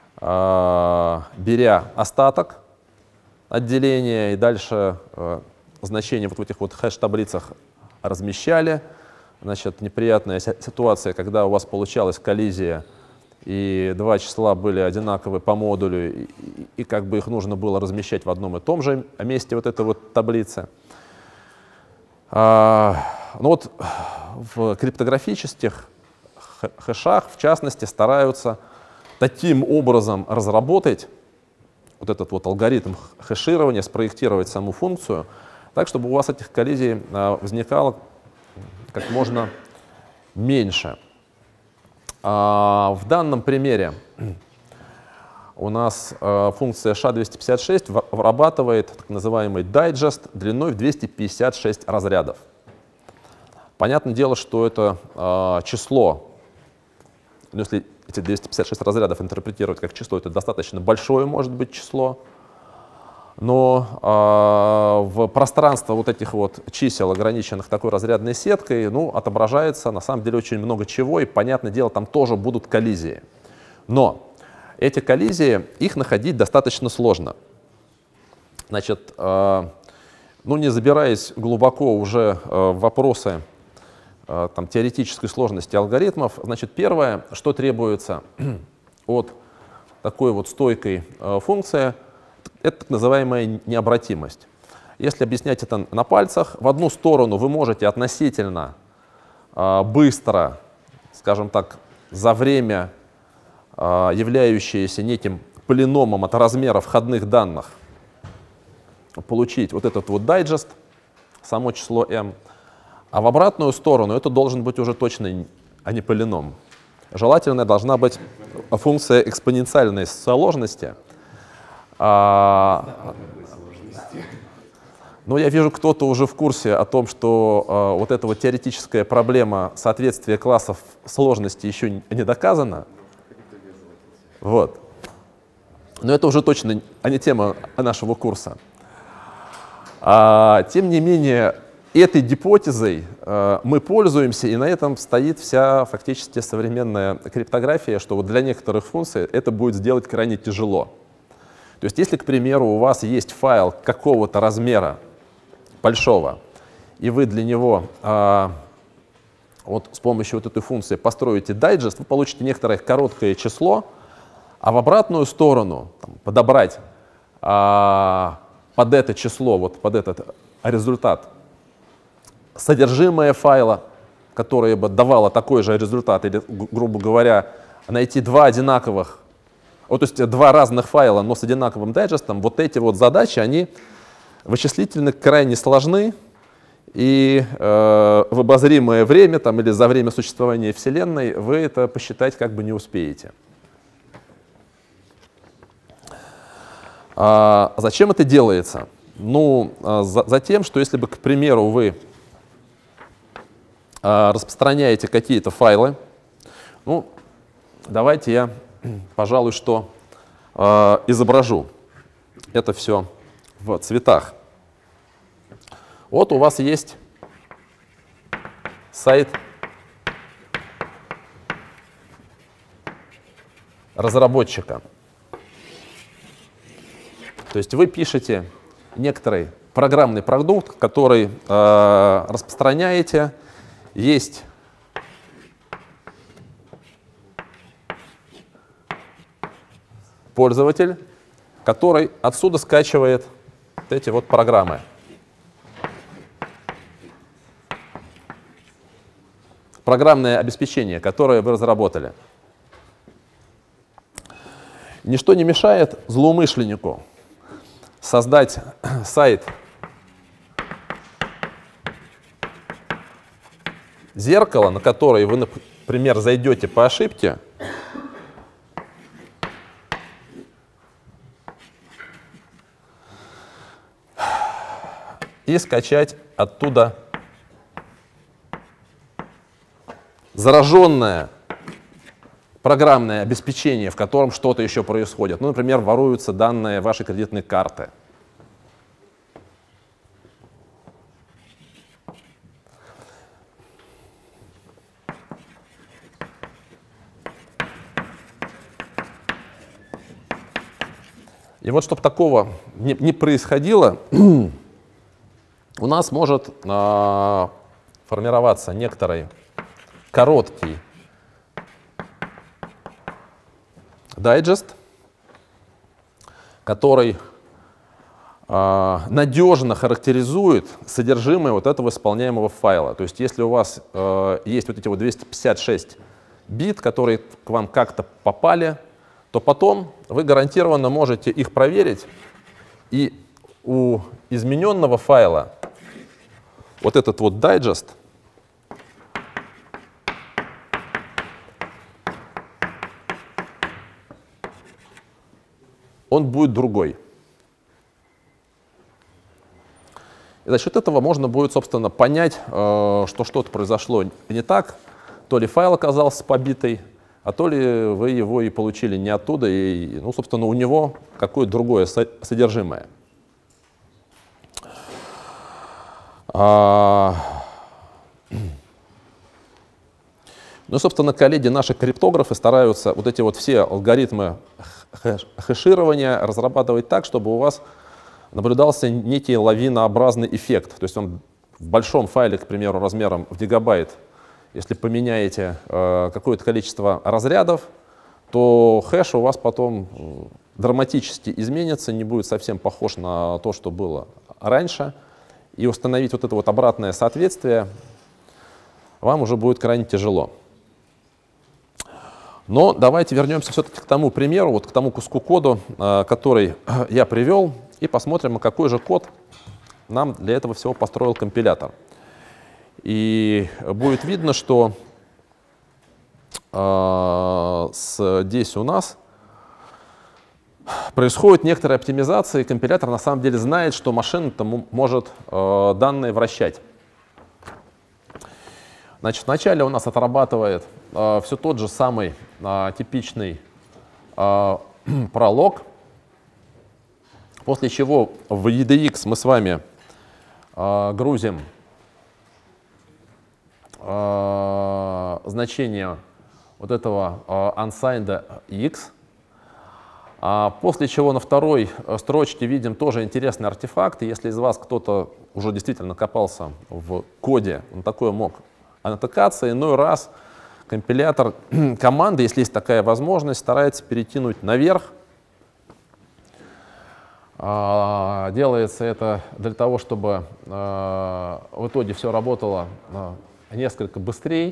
беря остаток отделения, и дальше значения вот в этих вот хэш-таблицах размещали. Значит, неприятная ситуация, когда у вас получалась коллизия, и два числа были одинаковые по модулю, и как бы их нужно было размещать в одном и том же месте вот этой вот таблицы. Ну вот в криптографических хэшах, в частности, стараются таким образом разработать вот этот вот алгоритм хэширования, спроектировать саму функцию, так, чтобы у вас этих коллизий возникало как можно меньше. В данном примере у нас функция SHA-256 вырабатывает так называемый дайджест длиной в 256 разрядов. Понятное дело, что это число, ну, если эти 256 разрядов интерпретировать как число, это достаточно большое может быть число, но в пространство вот этих вот чисел, ограниченных такой разрядной сеткой, ну, отображается на самом деле очень много чего, и, понятное дело, там тоже будут коллизии. Но эти коллизии, их находить достаточно сложно. Значит, ну, не забираясь глубоко уже в вопросы там, теоретической сложности алгоритмов, значит, первое, что требуется от такой вот стойкой функции, это так называемая необратимость. Если объяснять это на пальцах, в одну сторону вы можете относительно быстро, скажем так, за время, являющееся неким полиномом от размера входных данных, получить вот этот вот дайджест, само число m, а в обратную сторону это должен быть уже точно, а не полином. Желательно должна быть функция экспоненциальной сложности. Ну, я вижу, кто-то уже в курсе о том, что вот эта вот теоретическая проблема соответствия классов сложности еще не доказана. Вот. Но это уже точно не тема нашего курса. Тем не менее, этой гипотезой мы пользуемся, и на этом стоит вся фактически современная криптография, что вот для некоторых функций это будет сделать крайне тяжело. То есть если, к примеру, у вас есть файл какого-то размера большого, и вы для него вот с помощью вот этой функции построите дайджест, вы получите некоторое короткое число, а в обратную сторону там, подобрать под это число, вот под этот результат, содержимое файла, которое бы давало такой же результат, или, грубо говоря, найти два одинаковых, вот, то есть два разных файла, но с одинаковым дайджестом, вот эти вот задачи, они вычислительно крайне сложны, и в обозримое время там, или за время существования Вселенной вы это посчитать как бы не успеете. Зачем это делается? Ну, затем, что если бы, к примеру, вы распространяете какие-то файлы, ну, давайте я, пожалуй, что изображу это все в цветах. Вот у вас есть сайт разработчика. То есть вы пишете некоторый программный продукт, который распространяете. Есть пользователь, который отсюда скачивает вот эти вот программы. Программное обеспечение, которое вы разработали. Ничто не мешает злоумышленнику создать сайт зеркало, на которое вы, например, зайдете по ошибке, и скачать оттуда зараженное программное обеспечение, в котором что-то еще происходит. Ну, например, воруются данные вашей кредитной карты. И вот, чтобы такого не происходило, у нас может формироваться некоторый короткий дайджест, который надежно характеризует содержимое вот этого исполняемого файла. То есть если у вас есть вот эти вот 256 бит, которые к вам как-то попали, то потом вы гарантированно можете их проверить, и у измененного файла вот этот вот дайджест он будет другой. И за счет этого можно будет, собственно, понять, что что-то произошло не так, то ли файл оказался побитый, а то ли вы его и получили не оттуда, и, ну, собственно, у него какое-то другое содержимое. Ну, собственно, коллеги, наши криптографы стараются вот эти вот все алгоритмы хэширования разрабатывать так, чтобы у вас наблюдался некий лавинообразный эффект. То есть он в большом файле, к примеру, размером в гигабайт, если поменяете какое-то количество разрядов, то хэш у вас потом драматически изменится, не будет совсем похож на то, что было раньше. И установить вот это вот обратное соответствие вам уже будет крайне тяжело. Но давайте вернемся все-таки к тому примеру, вот к тому куску кода, который я привел, и посмотрим, какой же код нам для этого всего построил компилятор. И будет видно, что здесь у нас происходит некоторая оптимизация, и компилятор на самом деле знает, что машина-то может данные вращать. Значит, вначале у нас отрабатывает все тот же самый типичный пролог, после чего в EDX мы с вами грузим значение вот этого unsigned x, после чего на второй строчке видим тоже интересный артефакт. И если из вас кто-то уже действительно копался в коде, он такое мог натыкаться, иной раз компилятор команды, если есть такая возможность, старается перекинуть наверх. Делается это для того, чтобы в итоге все работало несколько быстрее.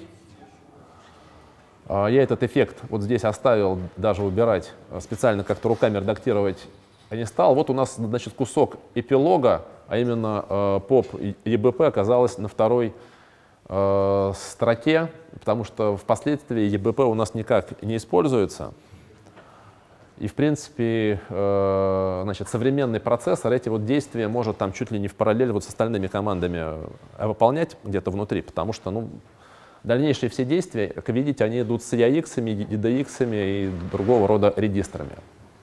Я этот эффект вот здесь оставил, даже убирать, специально как-то руками редактировать не стал. Вот у нас, значит, кусок эпилога, а именно POP EBP оказалось на второй строке, потому что впоследствии EBP у нас никак не используется. И, в принципе, значит, современный процессор эти вот действия может там чуть ли не в параллель вот с остальными командами выполнять где-то внутри, потому что, ну, дальнейшие все действия, как видите, они идут с EAX, EDX и другого рода регистрами.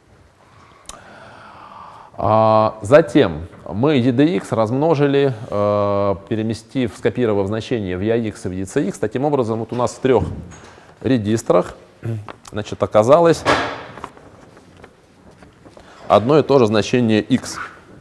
Затем мы EDX размножили, переместив, скопировав значение в EAX и в EDCX. Таким образом, вот у нас в 3 регистрах, значит, оказалось одно и то же значение x.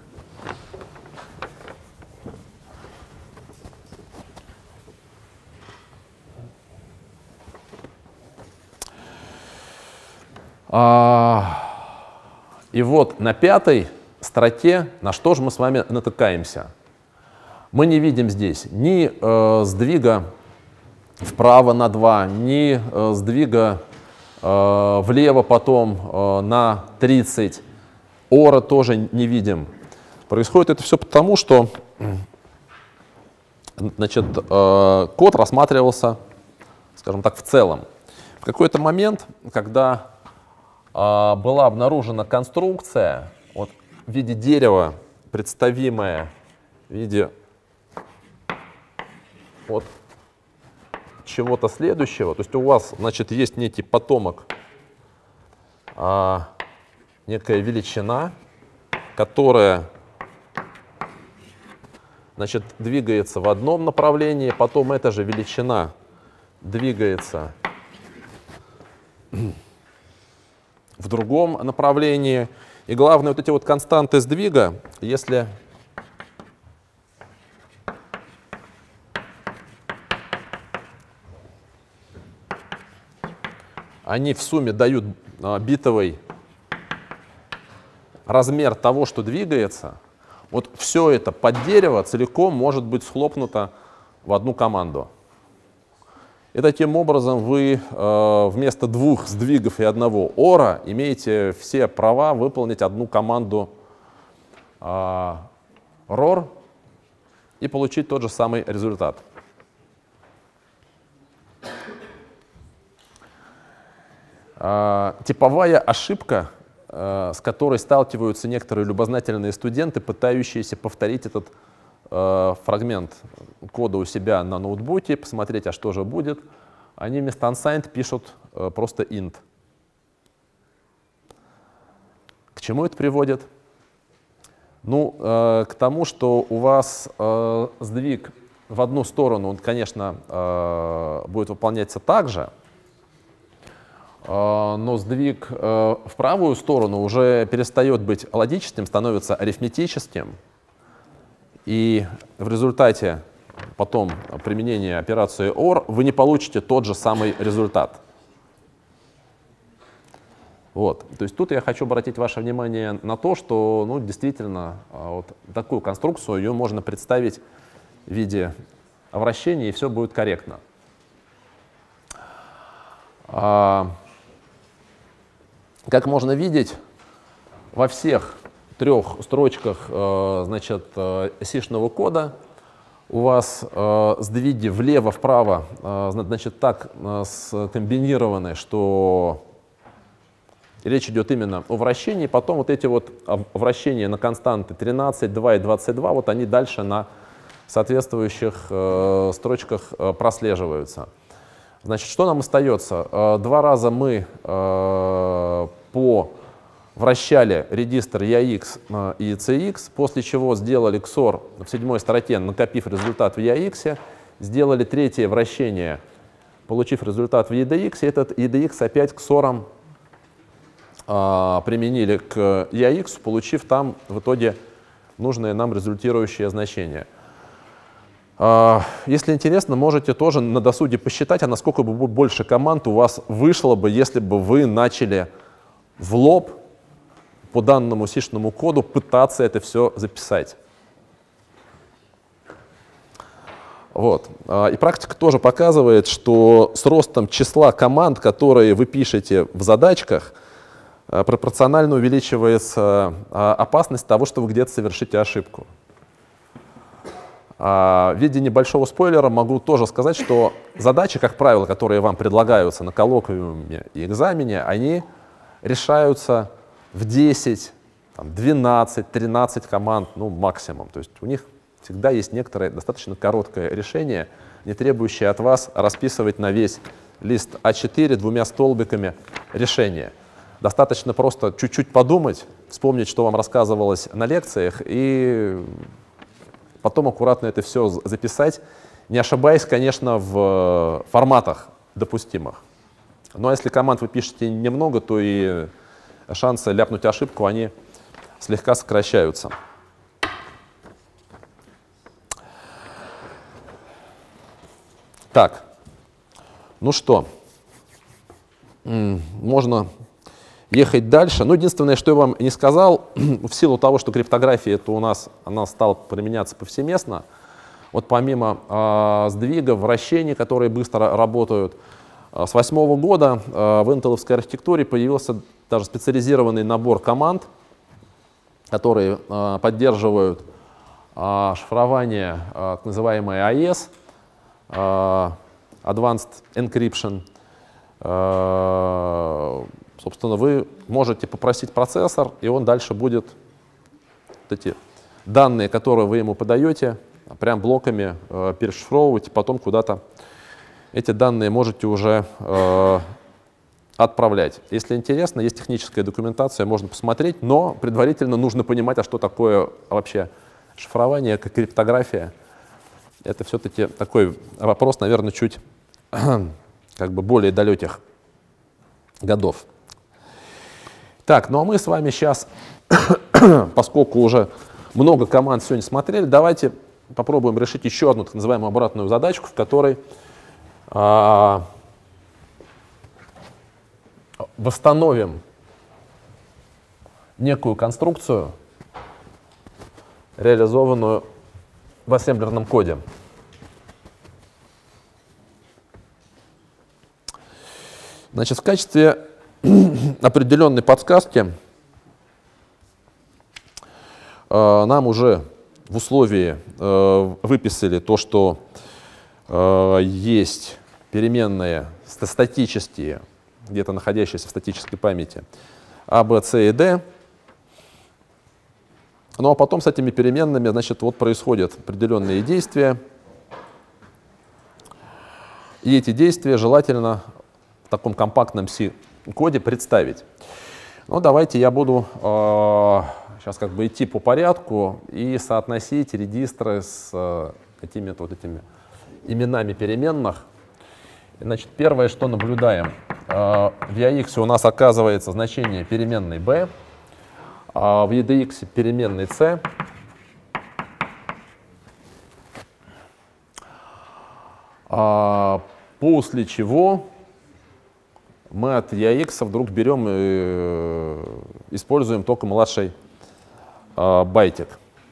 И вот на 5-й строке на что же мы с вами натыкаемся? Мы не видим здесь ни сдвига вправо на 2, ни сдвига влево потом на 30. Ора тоже не видим. Происходит это все потому, что значит, код рассматривался, скажем так, в целом. В какой-то момент, когда была обнаружена конструкция вот, в виде дерева, представимая в виде вот чего-то следующего, то есть у вас, значит, есть некий потомок, некая величина, которая, значит, двигается в одном направлении, потом эта же величина двигается в другом направлении. И главное, вот эти вот константы сдвига, если они в сумме дают битовый размер того, что двигается, вот все это под дерево целиком может быть схлопнуто в одну команду. И таким образом вы вместо двух сдвигов и одного ора имеете все права выполнить одну команду ROR и получить тот же самый результат. Типовая ошибка, с которой сталкиваются некоторые любознательные студенты, пытающиеся повторить этот фрагмент кода у себя на ноутбуке, посмотреть, а что же будет, они вместо unsigned пишут просто int. К чему это приводит? Ну, к тому, что у вас сдвиг в одну сторону, он, конечно, будет выполняться так же, но сдвиг в правую сторону уже перестает быть логическим, становится арифметическим. И в результате потом применения операции OR вы не получите тот же самый результат. Вот. То есть тут я хочу обратить ваше внимание на то, что ну, действительно вот такую конструкцию ее можно представить в виде вращения, и все будет корректно. Как можно видеть, во всех трех строчках значит, C-шного кода у вас сдвиги влево-вправо значит, так скомбинированы, что речь идет именно о вращении. Потом вот эти вот вращения на константы 13, 2 и 22, вот они дальше на соответствующих строчках прослеживаются. Значит, что нам остается? Два раза мы вращали регистр EAX и CX, после чего сделали XOR в седьмой строке, накопив результат в EAX, сделали третье вращение, получив результат в EDX, и этот EDX опять XOR применили к EAX, получив там в итоге нужное нам результирующее значение. Если интересно, можете тоже на досуге посчитать, а насколько бы больше команд у вас вышло бы, если бы вы начали в лоб по данному C-шному коду пытаться это все записать. Вот. И практика тоже показывает, что с ростом числа команд, которые вы пишете в задачках, пропорционально увеличивается опасность того, что вы где-то совершите ошибку. В виде небольшого спойлера могу тоже сказать, что задачи, как правило, которые вам предлагаются на коллоквиуме и экзамене, они решаются в 10, 12, 13 команд, ну, максимум. То есть у них всегда есть некоторое достаточно короткое решение, не требующее от вас расписывать на весь лист А4 двумя столбиками решение. Достаточно просто чуть-чуть подумать, вспомнить, что вам рассказывалось на лекциях, и потом аккуратно это все записать, не ошибаясь, конечно, в форматах допустимых. Но если команд вы пишете немного, то и шансы ляпнуть ошибку, они слегка сокращаются. Так, ну что, можно ехать дальше. Но единственное, что я вам не сказал, в силу того, что криптография это у нас, она стала применяться повсеместно, вот помимо сдвигов, вращений, которые быстро работают, с 2008 года в интеловской архитектуре появился даже специализированный набор команд, которые поддерживают шифрование, так называемое AES, Advanced Encryption. Собственно, вы можете попросить процессор, и он дальше будет вот эти данные, которые вы ему подаете, прям блоками перешифровывать, и потом куда-то эти данные можете уже отправлять. Если интересно, есть техническая документация, можно посмотреть, но предварительно нужно понимать, а что такое вообще шифрование, криптография. Это все-таки такой вопрос, наверное, чуть как бы более далеких годов. Так, ну а мы с вами сейчас, поскольку уже много команд сегодня смотрели, давайте попробуем решить еще одну так называемую обратную задачку, в которой восстановим некую конструкцию, реализованную в ассемблерном коде. Значит, в качестве определенной подсказки нам уже в условии выписали то, что есть переменные статические, где-то находящиеся в статической памяти, А, Б, С и Д. Ну а потом с этими переменными, значит, вот происходят определенные действия. И эти действия желательно в таком компактном C-коде представить. Ну, давайте я буду сейчас как бы идти по порядку и соотносить регистры с какими-то вот этими именами переменных. Значит, первое, что наблюдаем. В EAX у нас оказывается значение переменной b, а в EDX переменной c. После чего мы от EAX вдруг берем и используем только младший байтик.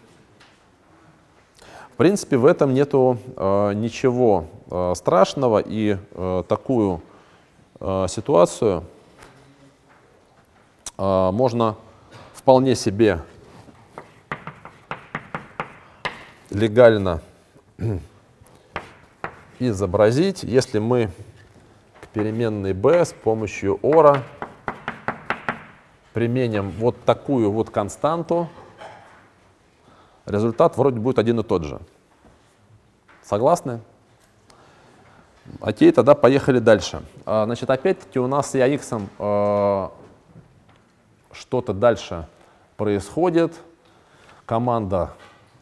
В принципе, в этом нету ничего страшного, и такую ситуацию можно вполне себе легально изобразить, если мы к переменной b с помощью OR применим вот такую вот константу. Результат вроде будет один и тот же. Согласны? Окей, тогда поехали дальше. Значит, опять-таки у нас с EAX что-то дальше происходит. Команда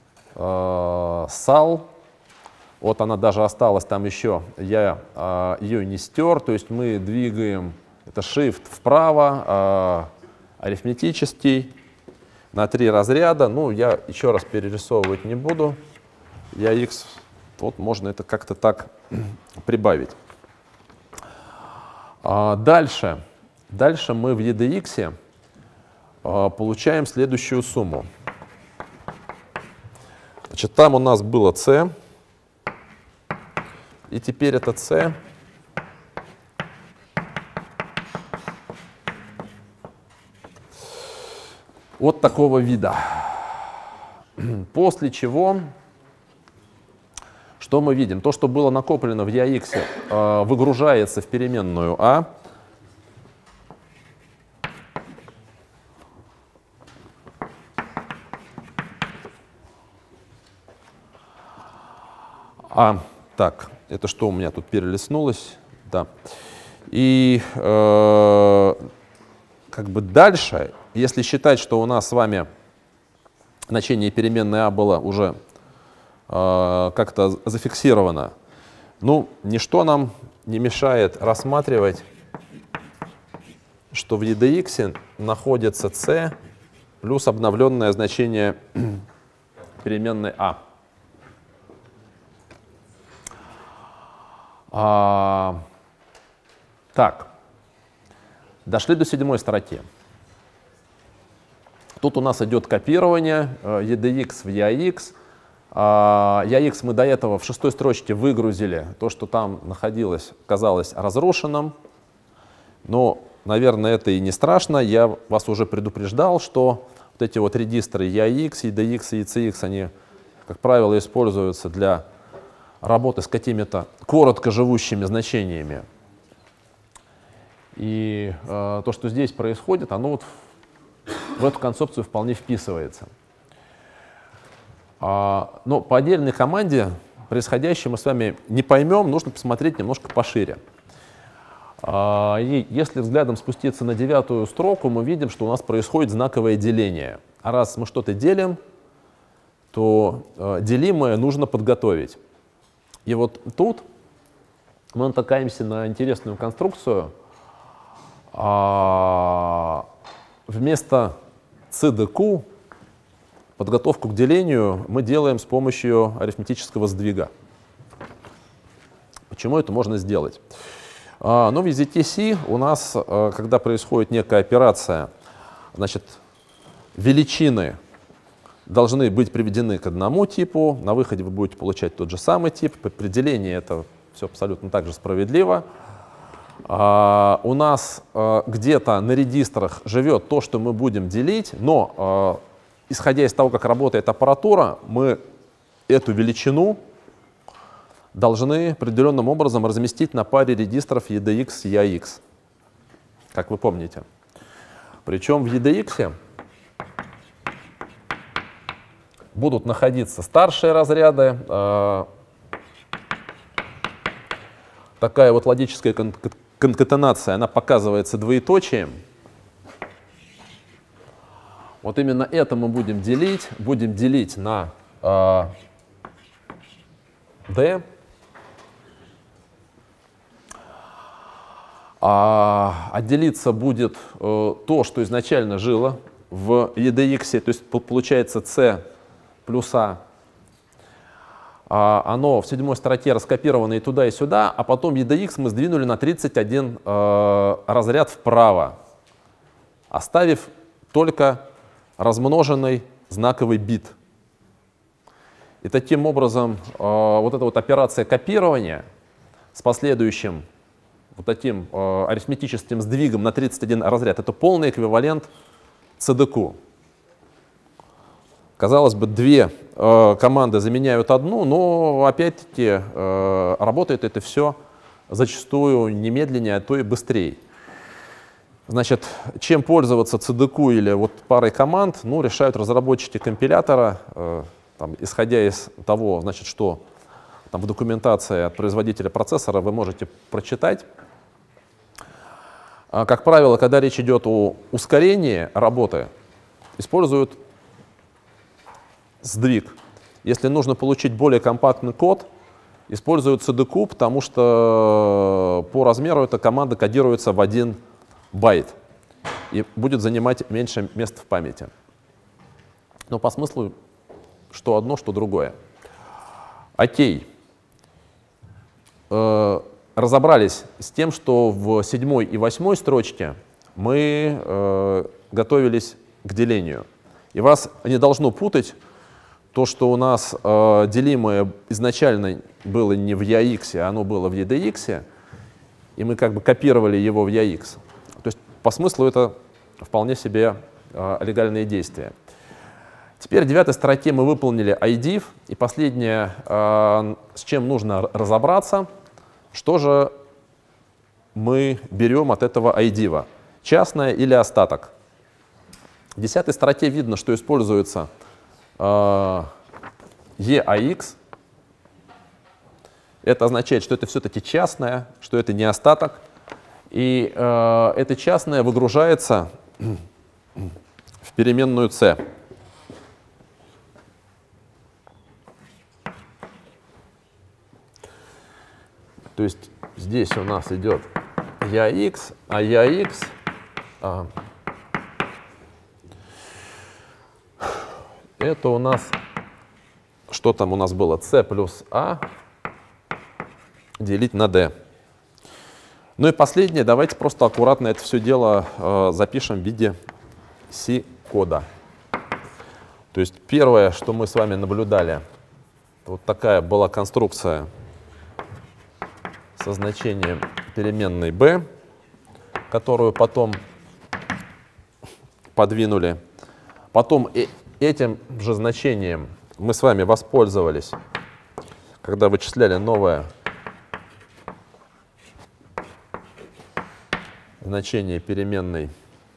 sal. Вот она даже осталась там еще. Я ее не стер. То есть мы двигаем, это shift вправо, арифметический, на 3 разряда. Ну, я еще раз перерисовывать не буду. EAX, вот можно это как-то так прибавить. Дальше мы в EDX получаем следующую сумму. Значит, там у нас было C, и теперь это C вот такого вида. После чего, что мы видим? То, что было накоплено в EAX, выгружается в переменную А. Так, это что у меня тут перелистнулось? Да. И как бы дальше, если считать, что у нас с вами значение переменной А было уже как-то зафиксировано, ну, ничто нам не мешает рассматривать, что в EDX находится C плюс обновленное значение переменной А. Так, дошли до 7-й строки. Тут у нас идет копирование EDX в EAX. EAX мы до этого в 6-й строчке выгрузили. То, что там находилось, казалось разрушенным. Но, наверное, это и не страшно. Я вас уже предупреждал, что вот эти вот регистры EAX, EDX и ECX, они как правило, используются для работы с какими-то короткоживущими значениями. И то, что здесь происходит, оно вот в эту концепцию вполне вписывается. Но по отдельной команде происходящее мы с вами не поймем, нужно посмотреть немножко пошире. И если взглядом спуститься на 9-ю строку, мы видим, что у нас происходит знаковое деление. А раз мы что-то делим, то делимое нужно подготовить. И вот тут мы натыкаемся на интересную конструкцию. Вместо CDQ подготовку к делению мы делаем с помощью арифметического сдвига. Почему это можно сделать? Ну, в языке C у нас, когда происходит некая операция, значит, величины должны быть приведены к одному типу, на выходе вы будете получать тот же самый тип, при делении это все абсолютно так же справедливо. У нас где-то на регистрах живет то, что мы будем делить, но исходя из того, как работает аппаратура, мы эту величину должны определенным образом разместить на паре регистров EDX и EAX, как вы помните. Причем в EDX будут находиться старшие разряды, такая вот логическая конкатенация, она показывается двоеточием. Вот именно это мы будем делить на D. Отделиться будет то, что изначально жило в EDX, то есть получается C плюс A. Оно в 7-й строке раскопировано и туда, и сюда, а потом EDX мы сдвинули на 31 разряд вправо, оставив только размноженный знаковый бит. И таким образом вот эта вот операция копирования с последующим вот таким арифметическим сдвигом на 31 разряд — это полный эквивалент CDQ. Казалось бы, две команды заменяют одну, но опять-таки работает это все зачастую не медленнее, а то и быстрее. Значит, чем пользоваться CDQ или вот парой команд, ну, решают разработчики компилятора, там, исходя из того, значит, что там в документации от производителя процессора вы можете прочитать. Как правило, когда речь идет о ускорении работы, используют сдвиг. Если нужно получить более компактный код, используют CDQ, потому что по размеру эта команда кодируется в 1 байт и будет занимать меньше места в памяти. Но по смыслу что одно, что другое. Окей. Разобрались с тем, что в 7-й и 8-й строчке мы готовились к делению. И вас не должно путать то, что у нас делимое изначально было не в EAX, а оно было в EDX, и мы как бы копировали его в EAX. То есть по смыслу это вполне себе легальные действия. Теперь в 9-й строке мы выполнили IDIV, и последнее, с чем нужно разобраться, что же мы берем от этого IDIV, частное или остаток. В 10-й строке видно, что используется EAX. Это означает, что это все-таки частное, что это не остаток. И это частное выгружается в переменную C. То есть здесь у нас идет EAX, а EAX это у нас, что там у нас было, C плюс A делить на D. Ну и последнее, давайте просто аккуратно это все дело запишем в виде C-кода. То есть первое, что мы с вами наблюдали, вот такая была конструкция со значением переменной b, которую потом подвинули. Потом этим же значением мы с вами воспользовались, когда вычисляли новое значение переменной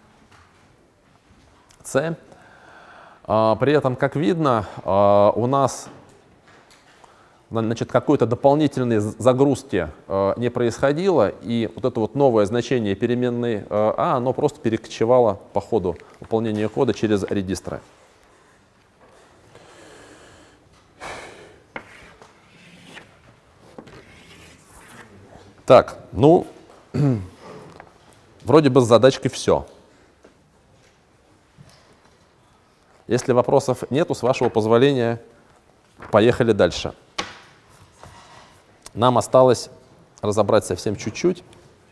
c. При этом, как видно, у нас какой-то дополнительной загрузки не происходило, и вот это вот новое значение переменной а, оно просто перекочевало по ходу выполнения кода через регистры. Так, ну, вроде бы с задачкой все. Если вопросов нету, с вашего позволения, поехали дальше. Нам осталось разобрать совсем чуть-чуть.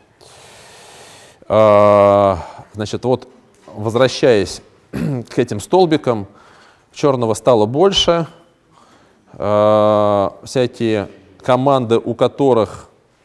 Значит, вот возвращаясь к этим столбикам, черного стало больше. Всякие команды, у которых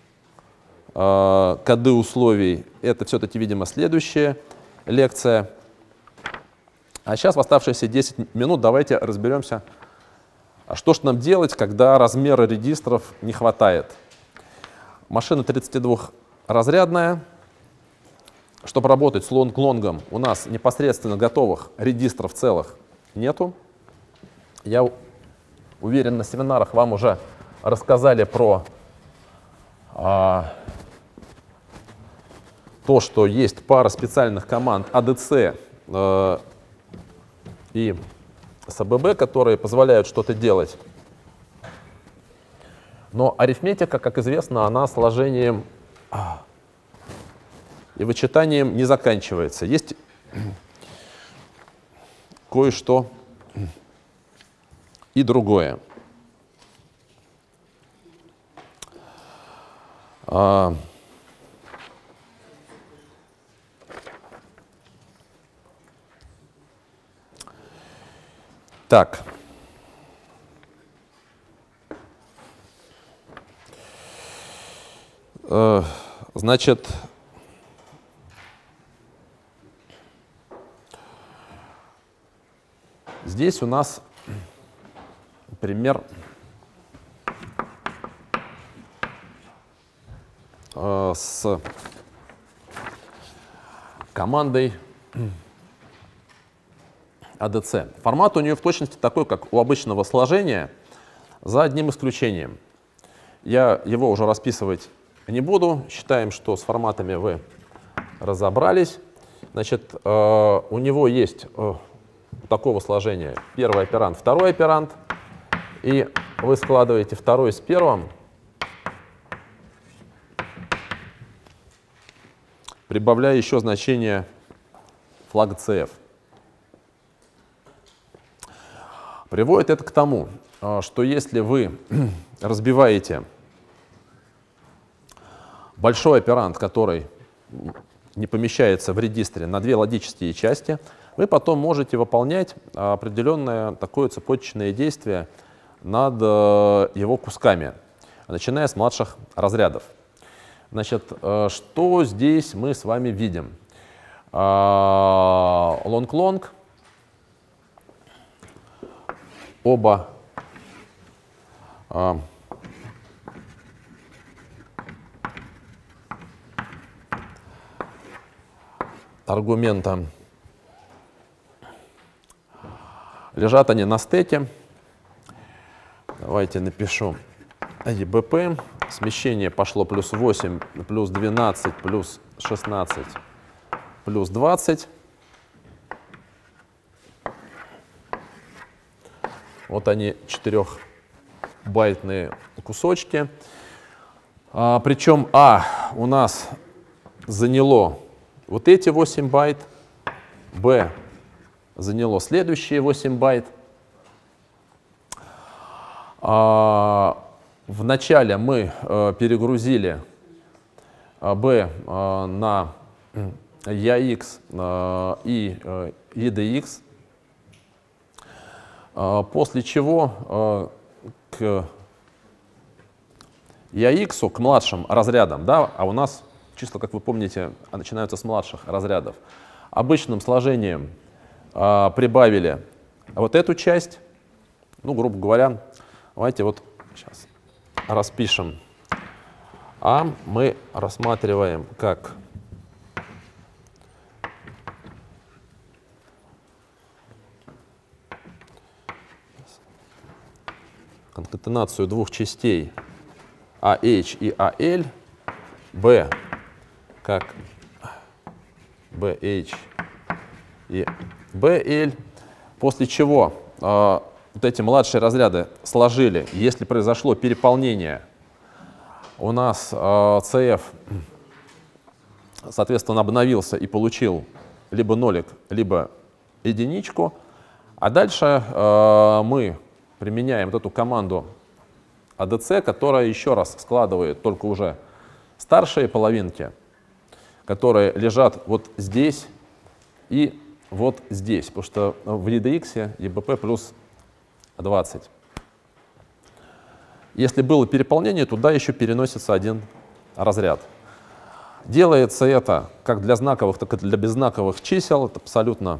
коды условий, это все-таки, видимо, следующая лекция. А сейчас в оставшиеся 10 минут давайте разберемся, а что же нам делать, когда размера регистров не хватает. Машина 32-разрядная. Чтобы работать с лонг-лонгом, у нас непосредственно готовых регистров целых нету. Я уверен, на семинарах вам уже рассказали про то, что есть пара специальных команд ADC и СББ, которые позволяют что-то делать. Но арифметика, как известно, она сложением и вычитанием не заканчивается. Есть кое-что и другое. Так. Значит, здесь у нас пример с командой ADC. Формат у нее в точности такой, как у обычного сложения, за одним исключением. Я его уже расписывать не буду. Считаем, что с форматами вы разобрались. Значит, у него есть такого сложения первый операнд, второй операнд. И вы складываете второй с первым, прибавляя еще значение флага CF. Приводит это к тому, что если вы разбиваете большой операнд, который не помещается в регистре, на две логические части, вы потом можете выполнять определенное такое цепочечное действие над его кусками, начиная с младших разрядов. Значит, что здесь мы с вами видим? Лонг-лонг. Оба аргумента лежат они на стеке. Давайте напишу ЕБП. Смещение пошло плюс 8, плюс 12, плюс 16, плюс 20. Вот они, 4-байтные кусочки. Причем у нас заняло вот эти 8 байт, Б заняло следующие 8 байт. Вначале мы перегрузили Б на EAX и EDX, после чего к EAX, к младшим разрядам, да, а у нас числа, как вы помните, начинаются с младших разрядов, обычным сложением прибавили вот эту часть, Ну, грубо говоря, давайте вот сейчас распишем. А мы рассматриваем как конкатенацию двух частей AH и AL, B как BH и BL, после чего вот эти младшие разряды сложили. Если произошло переполнение, у нас CF, соответственно, обновился и получил либо нолик, либо единичку. А дальше мы применяем вот эту команду ADC, которая еще раз складывает только уже старшие половинки, которые лежат вот здесь и вот здесь, потому что в EDX EBP плюс 20. Если было переполнение, туда еще переносится один разряд. Делается это как для знаковых, так и для беззнаковых чисел. Это абсолютно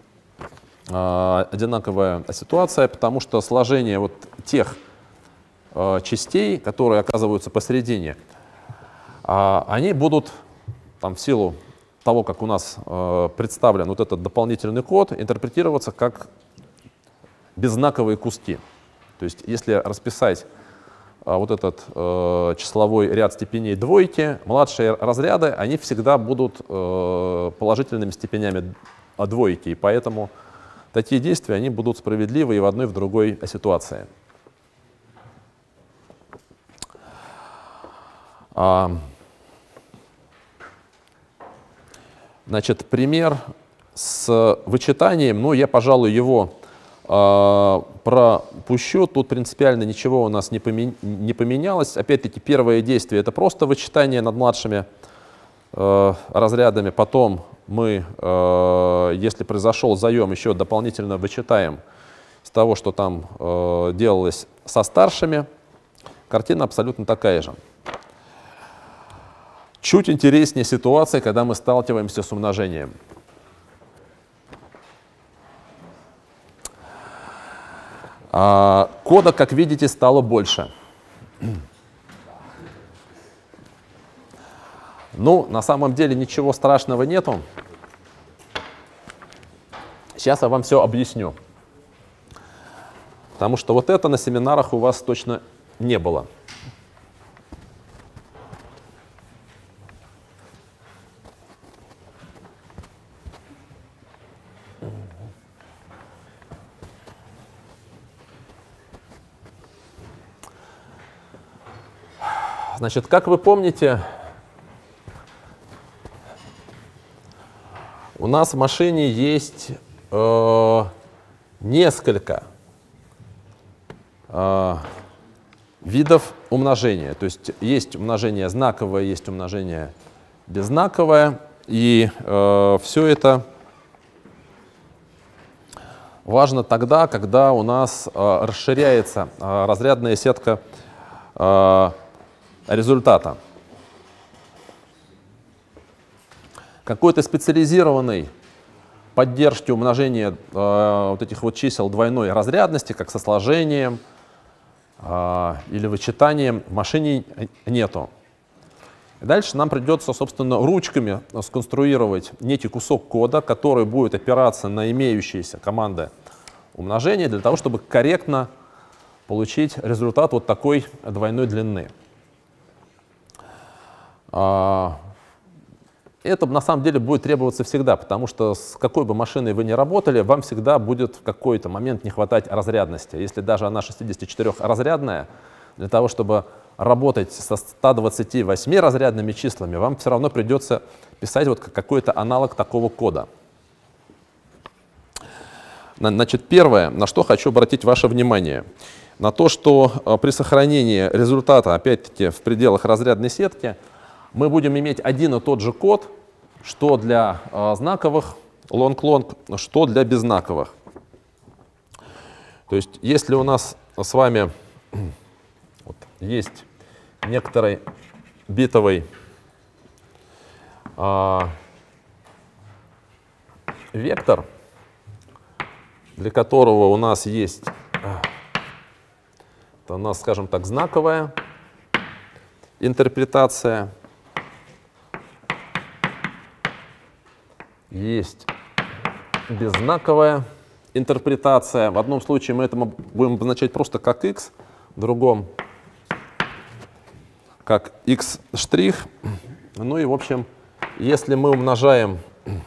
одинаковая ситуация, потому что сложение вот тех частей, которые оказываются посередине, они будут там, в силу того, как у нас представлен вот этот дополнительный код, интерпретироваться как беззнаковые куски. То есть если расписать вот этот числовой ряд степеней двойки, младшие разряды, они всегда будут положительными степенями двойки, и поэтому такие действия они будут справедливы и в одной, и в другой ситуации. Значит, пример с вычитанием, ну, я, пожалуй, его пропущу. Тут принципиально ничего у нас не поменялось. Опять-таки, первое действие — это просто вычитание над младшими разрядами. Потом мы, если произошел заем, еще дополнительно вычитаем из того, что там делалось со старшими. Картина абсолютно такая же. Чуть интереснее ситуация, когда мы сталкиваемся с умножением. Кода, как видите, стало больше. Ну, на самом деле ничего страшного нету. Сейчас я вам все объясню. Потому что вот это на семинарах у вас точно не было. Значит, как вы помните, у нас в машине есть несколько видов умножения. То есть умножение знаковое, есть умножение беззнаковое. И все это важно тогда, когда у нас расширяется разрядная сетка результата. Какой-то специализированной поддержки умножения вот этих вот чисел двойной разрядности, как со сложением или вычитанием, в машине нету. И дальше нам придется, собственно, ручками сконструировать некий кусок кода, который будет опираться на имеющиеся команды умножения для того, чтобы корректно получить результат вот такой двойной длины. Это на самом деле будет требоваться всегда, потому что с какой бы машиной вы ни работали, вам всегда будет в какой-то момент не хватать разрядности. Если даже она 64-разрядная, для того, чтобы работать со 128-разрядными числами, вам все равно придется писать вот какой-то аналог такого кода. Значит, первое, на что хочу обратить ваше внимание, на то, что при сохранении результата, опять-таки, в пределах разрядной сетки, мы будем иметь один и тот же код, что для знаковых long-long, что для беззнаковых. То есть, если у нас с вами вот, есть некоторый битовый вектор, для которого у нас есть Это у нас, скажем так, знаковая интерпретация. Есть беззнаковая интерпретация. В одном случае мы это будем обозначать просто как x, в другом как x'. Ну и, в общем, если мы умножаем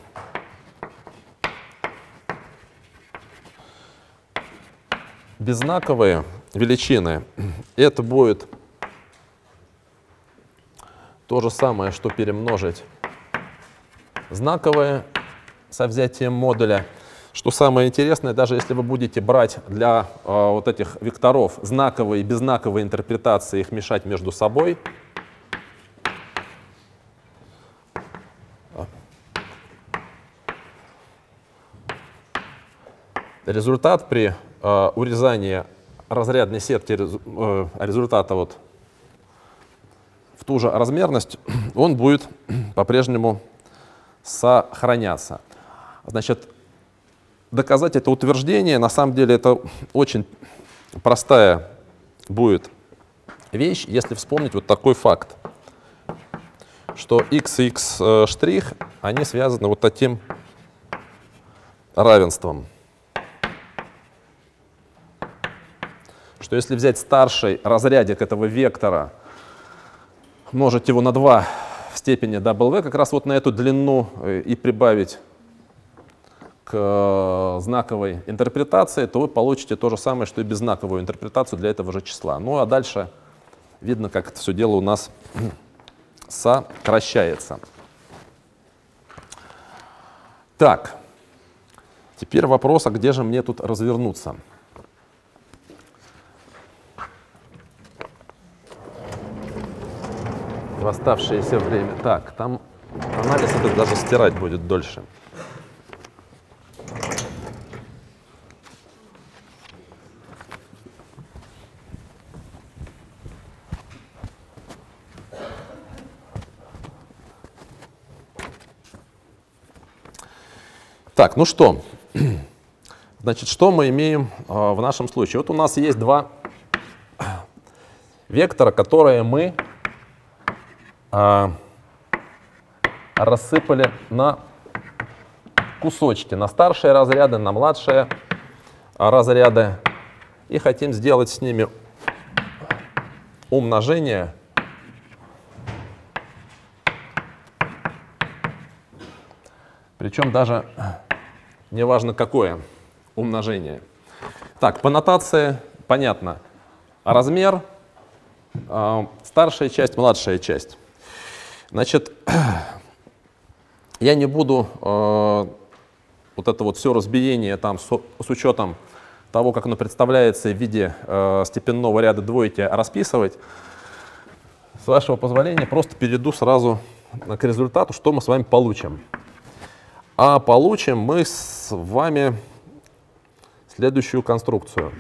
беззнаковые величины, это будет то же самое, что перемножить знаковые со взятием модуля. Что самое интересное, даже если вы будете брать для вот этих векторов знаковые и беззнаковые интерпретации, их мешать между собой, результат при урезании разрядной сетки результата вот в ту же размерность, он будет по-прежнему сохраняться. Значит, доказать это утверждение, на самом деле, это очень простая будет вещь, если вспомнить вот такой факт, что x и x', они связаны вот таким равенством. Что если взять старший разрядик этого вектора, умножить его на 2 в степени W, как раз вот на эту длину и прибавить к знаковой интерпретации, то вы получите то же самое, что и беззнаковую интерпретацию для этого же числа. Ну а дальше видно, как это все дело у нас сокращается. Так, теперь вопрос, а где же мне тут развернуться? В оставшееся время. Так, там анализ этот даже стирать будет дольше. Так, ну что? Значит, что мы имеем в нашем случае? Вот у нас есть два вектора, которые мы рассыпали на кусочки, на старшие разряды, на младшие разряды, и хотим сделать с ними умножение причем даже не важно какое умножение. Так, по нотации понятно. Размер, старшая часть, младшая часть. Значит, я не буду вот это вот все разбиение там с учетом того, как оно представляется в виде степенного ряда двойки, расписывать. С вашего позволения просто перейду сразу к результату, что мы с вами получим. А получим мы с вами следующую конструкцию.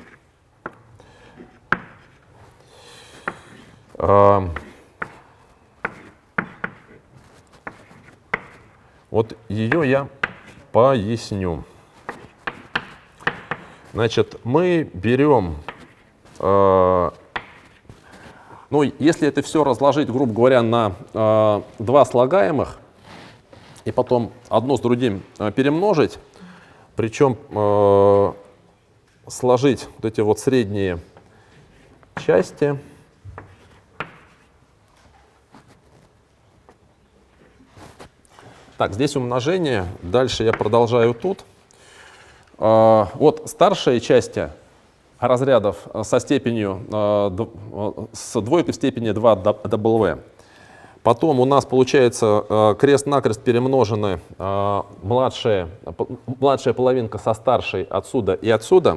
Вот ее я поясню. Значит, мы берем, ну, если это все разложить, грубо говоря, на два слагаемых, и потом одно с другим перемножить, причем сложить вот эти вот средние части, так, здесь умножение, дальше я продолжаю тут. Вот старшие части разрядов со степенью, с двойкой в степени 2W. Потом у нас получается крест-накрест перемножены младшая половинка со старшей отсюда и отсюда.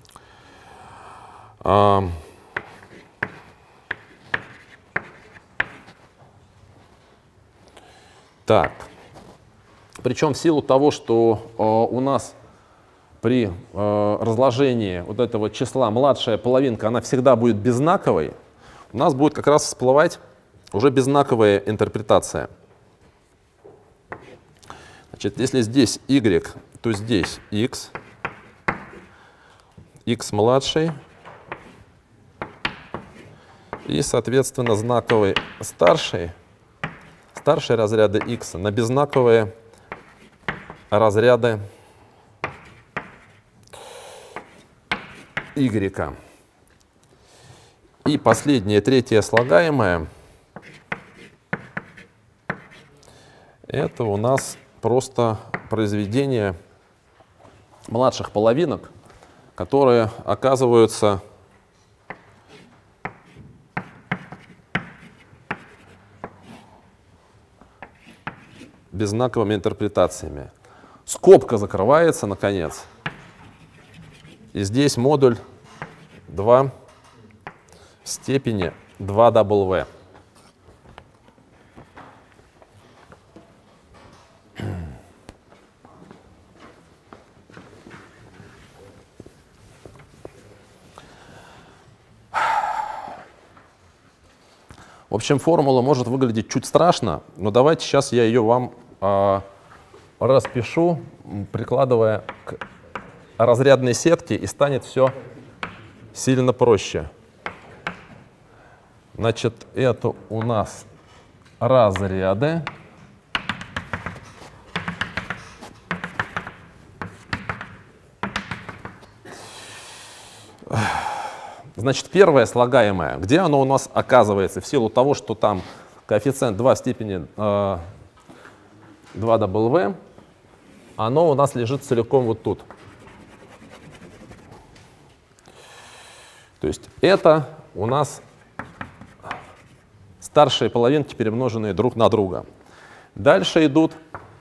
Так. Причем в силу того, что у нас при разложении вот этого числа младшая половинка, она всегда будет беззнаковой, у нас будет как раз всплывать уже беззнаковая интерпретация. Значит, если здесь y, то здесь x, x младший, И, соответственно, знаковый старший разряды x на беззнаковые разряды y. И последнее, третье слагаемое, это у нас просто произведение младших половинок, которые оказываются беззнаковыми интерпретациями. Скобка закрывается, наконец. И здесь модуль 2 в степени 2W. В общем, формула может выглядеть чуть страшно, но давайте сейчас я ее вам распишу, прикладывая к разрядной сетке, и станет все сильно проще. Значит, это у нас разряды. Значит, первое слагаемое, где оно у нас оказывается? В силу того, что там коэффициент 2 в степени 2W, оно у нас лежит целиком вот тут. То есть это у нас старшие половинки, перемноженные друг на друга. Дальше идут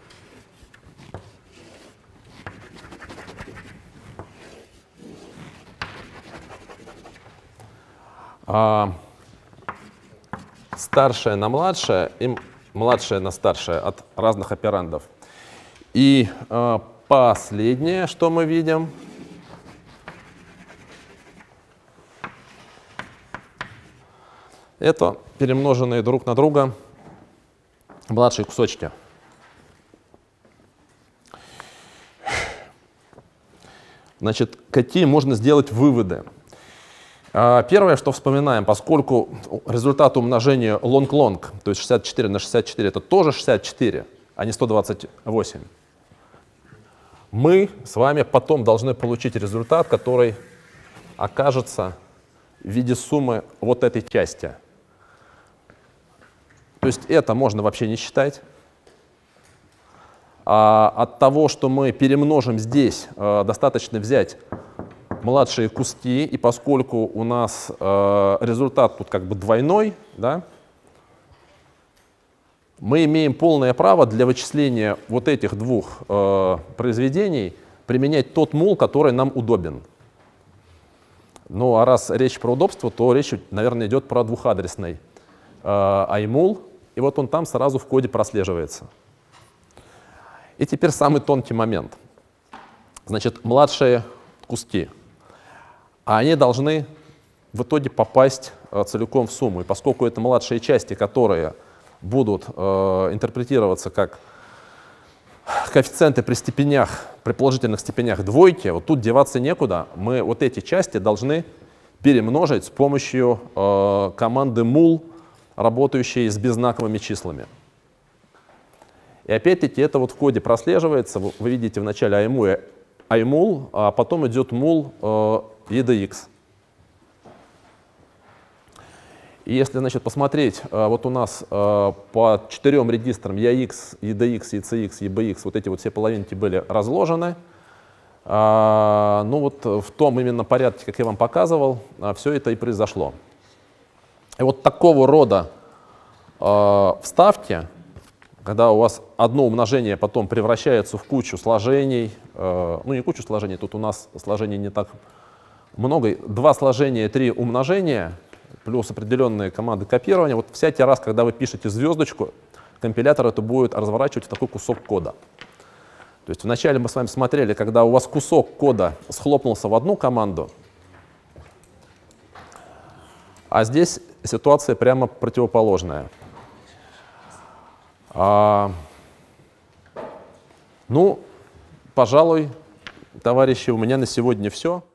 старшее на младшее и младшее на старшее от разных операндов. И последнее, что мы видим, это перемноженные друг на друга младшие кусочки. Значит, какие можно сделать выводы? Первое, что вспоминаем, поскольку результат умножения long-long, то есть 64 на 64, это тоже 64, а не 128, мы с вами потом должны получить результат, который окажется в виде суммы вот этой части. То есть это можно вообще не считать. А от того, что мы перемножим здесь, достаточно взять младшие куски, и поскольку у нас результат тут как бы двойной, да, мы имеем полное право для вычисления вот этих двух произведений применять тот мул, который нам удобен. Ну а раз речь про удобство, то речь, наверное, идет про двухадресный iMul, и вот он там сразу в коде прослеживается. И теперь самый тонкий момент. Значит, младшие куски. А они должны в итоге попасть целиком в сумму. И поскольку это младшие части, которые будут интерпретироваться как коэффициенты при степенях, при положительных степенях двойки, вот тут деваться некуда, мы вот эти части должны перемножить с помощью команды mul, работающей с беззнаковыми числами. И опять-таки это вот в коде прослеживается. Вы видите в начале iMul, а потом идет mul edx. И если, значит, посмотреть, вот у нас по 4 регистрам EAX, EDX, ECX, EBX, вот эти вот все половинки были разложены. Ну вот в том именно порядке, как я вам показывал, все это и произошло. И вот такого рода вставки, когда у вас одно умножение потом превращается в кучу сложений, ну не кучу сложений, тут у нас сложений не так много, 2 сложения, 3 умножения, плюс определенные команды копирования. Вот всякий раз, когда вы пишете звездочку, компилятор это будет разворачивать в такой кусок кода. То есть вначале мы с вами смотрели, когда у вас кусок кода схлопнулся в одну команду, а здесь ситуация прямо противоположная. Ну, пожалуй, товарищи, у меня на сегодня все.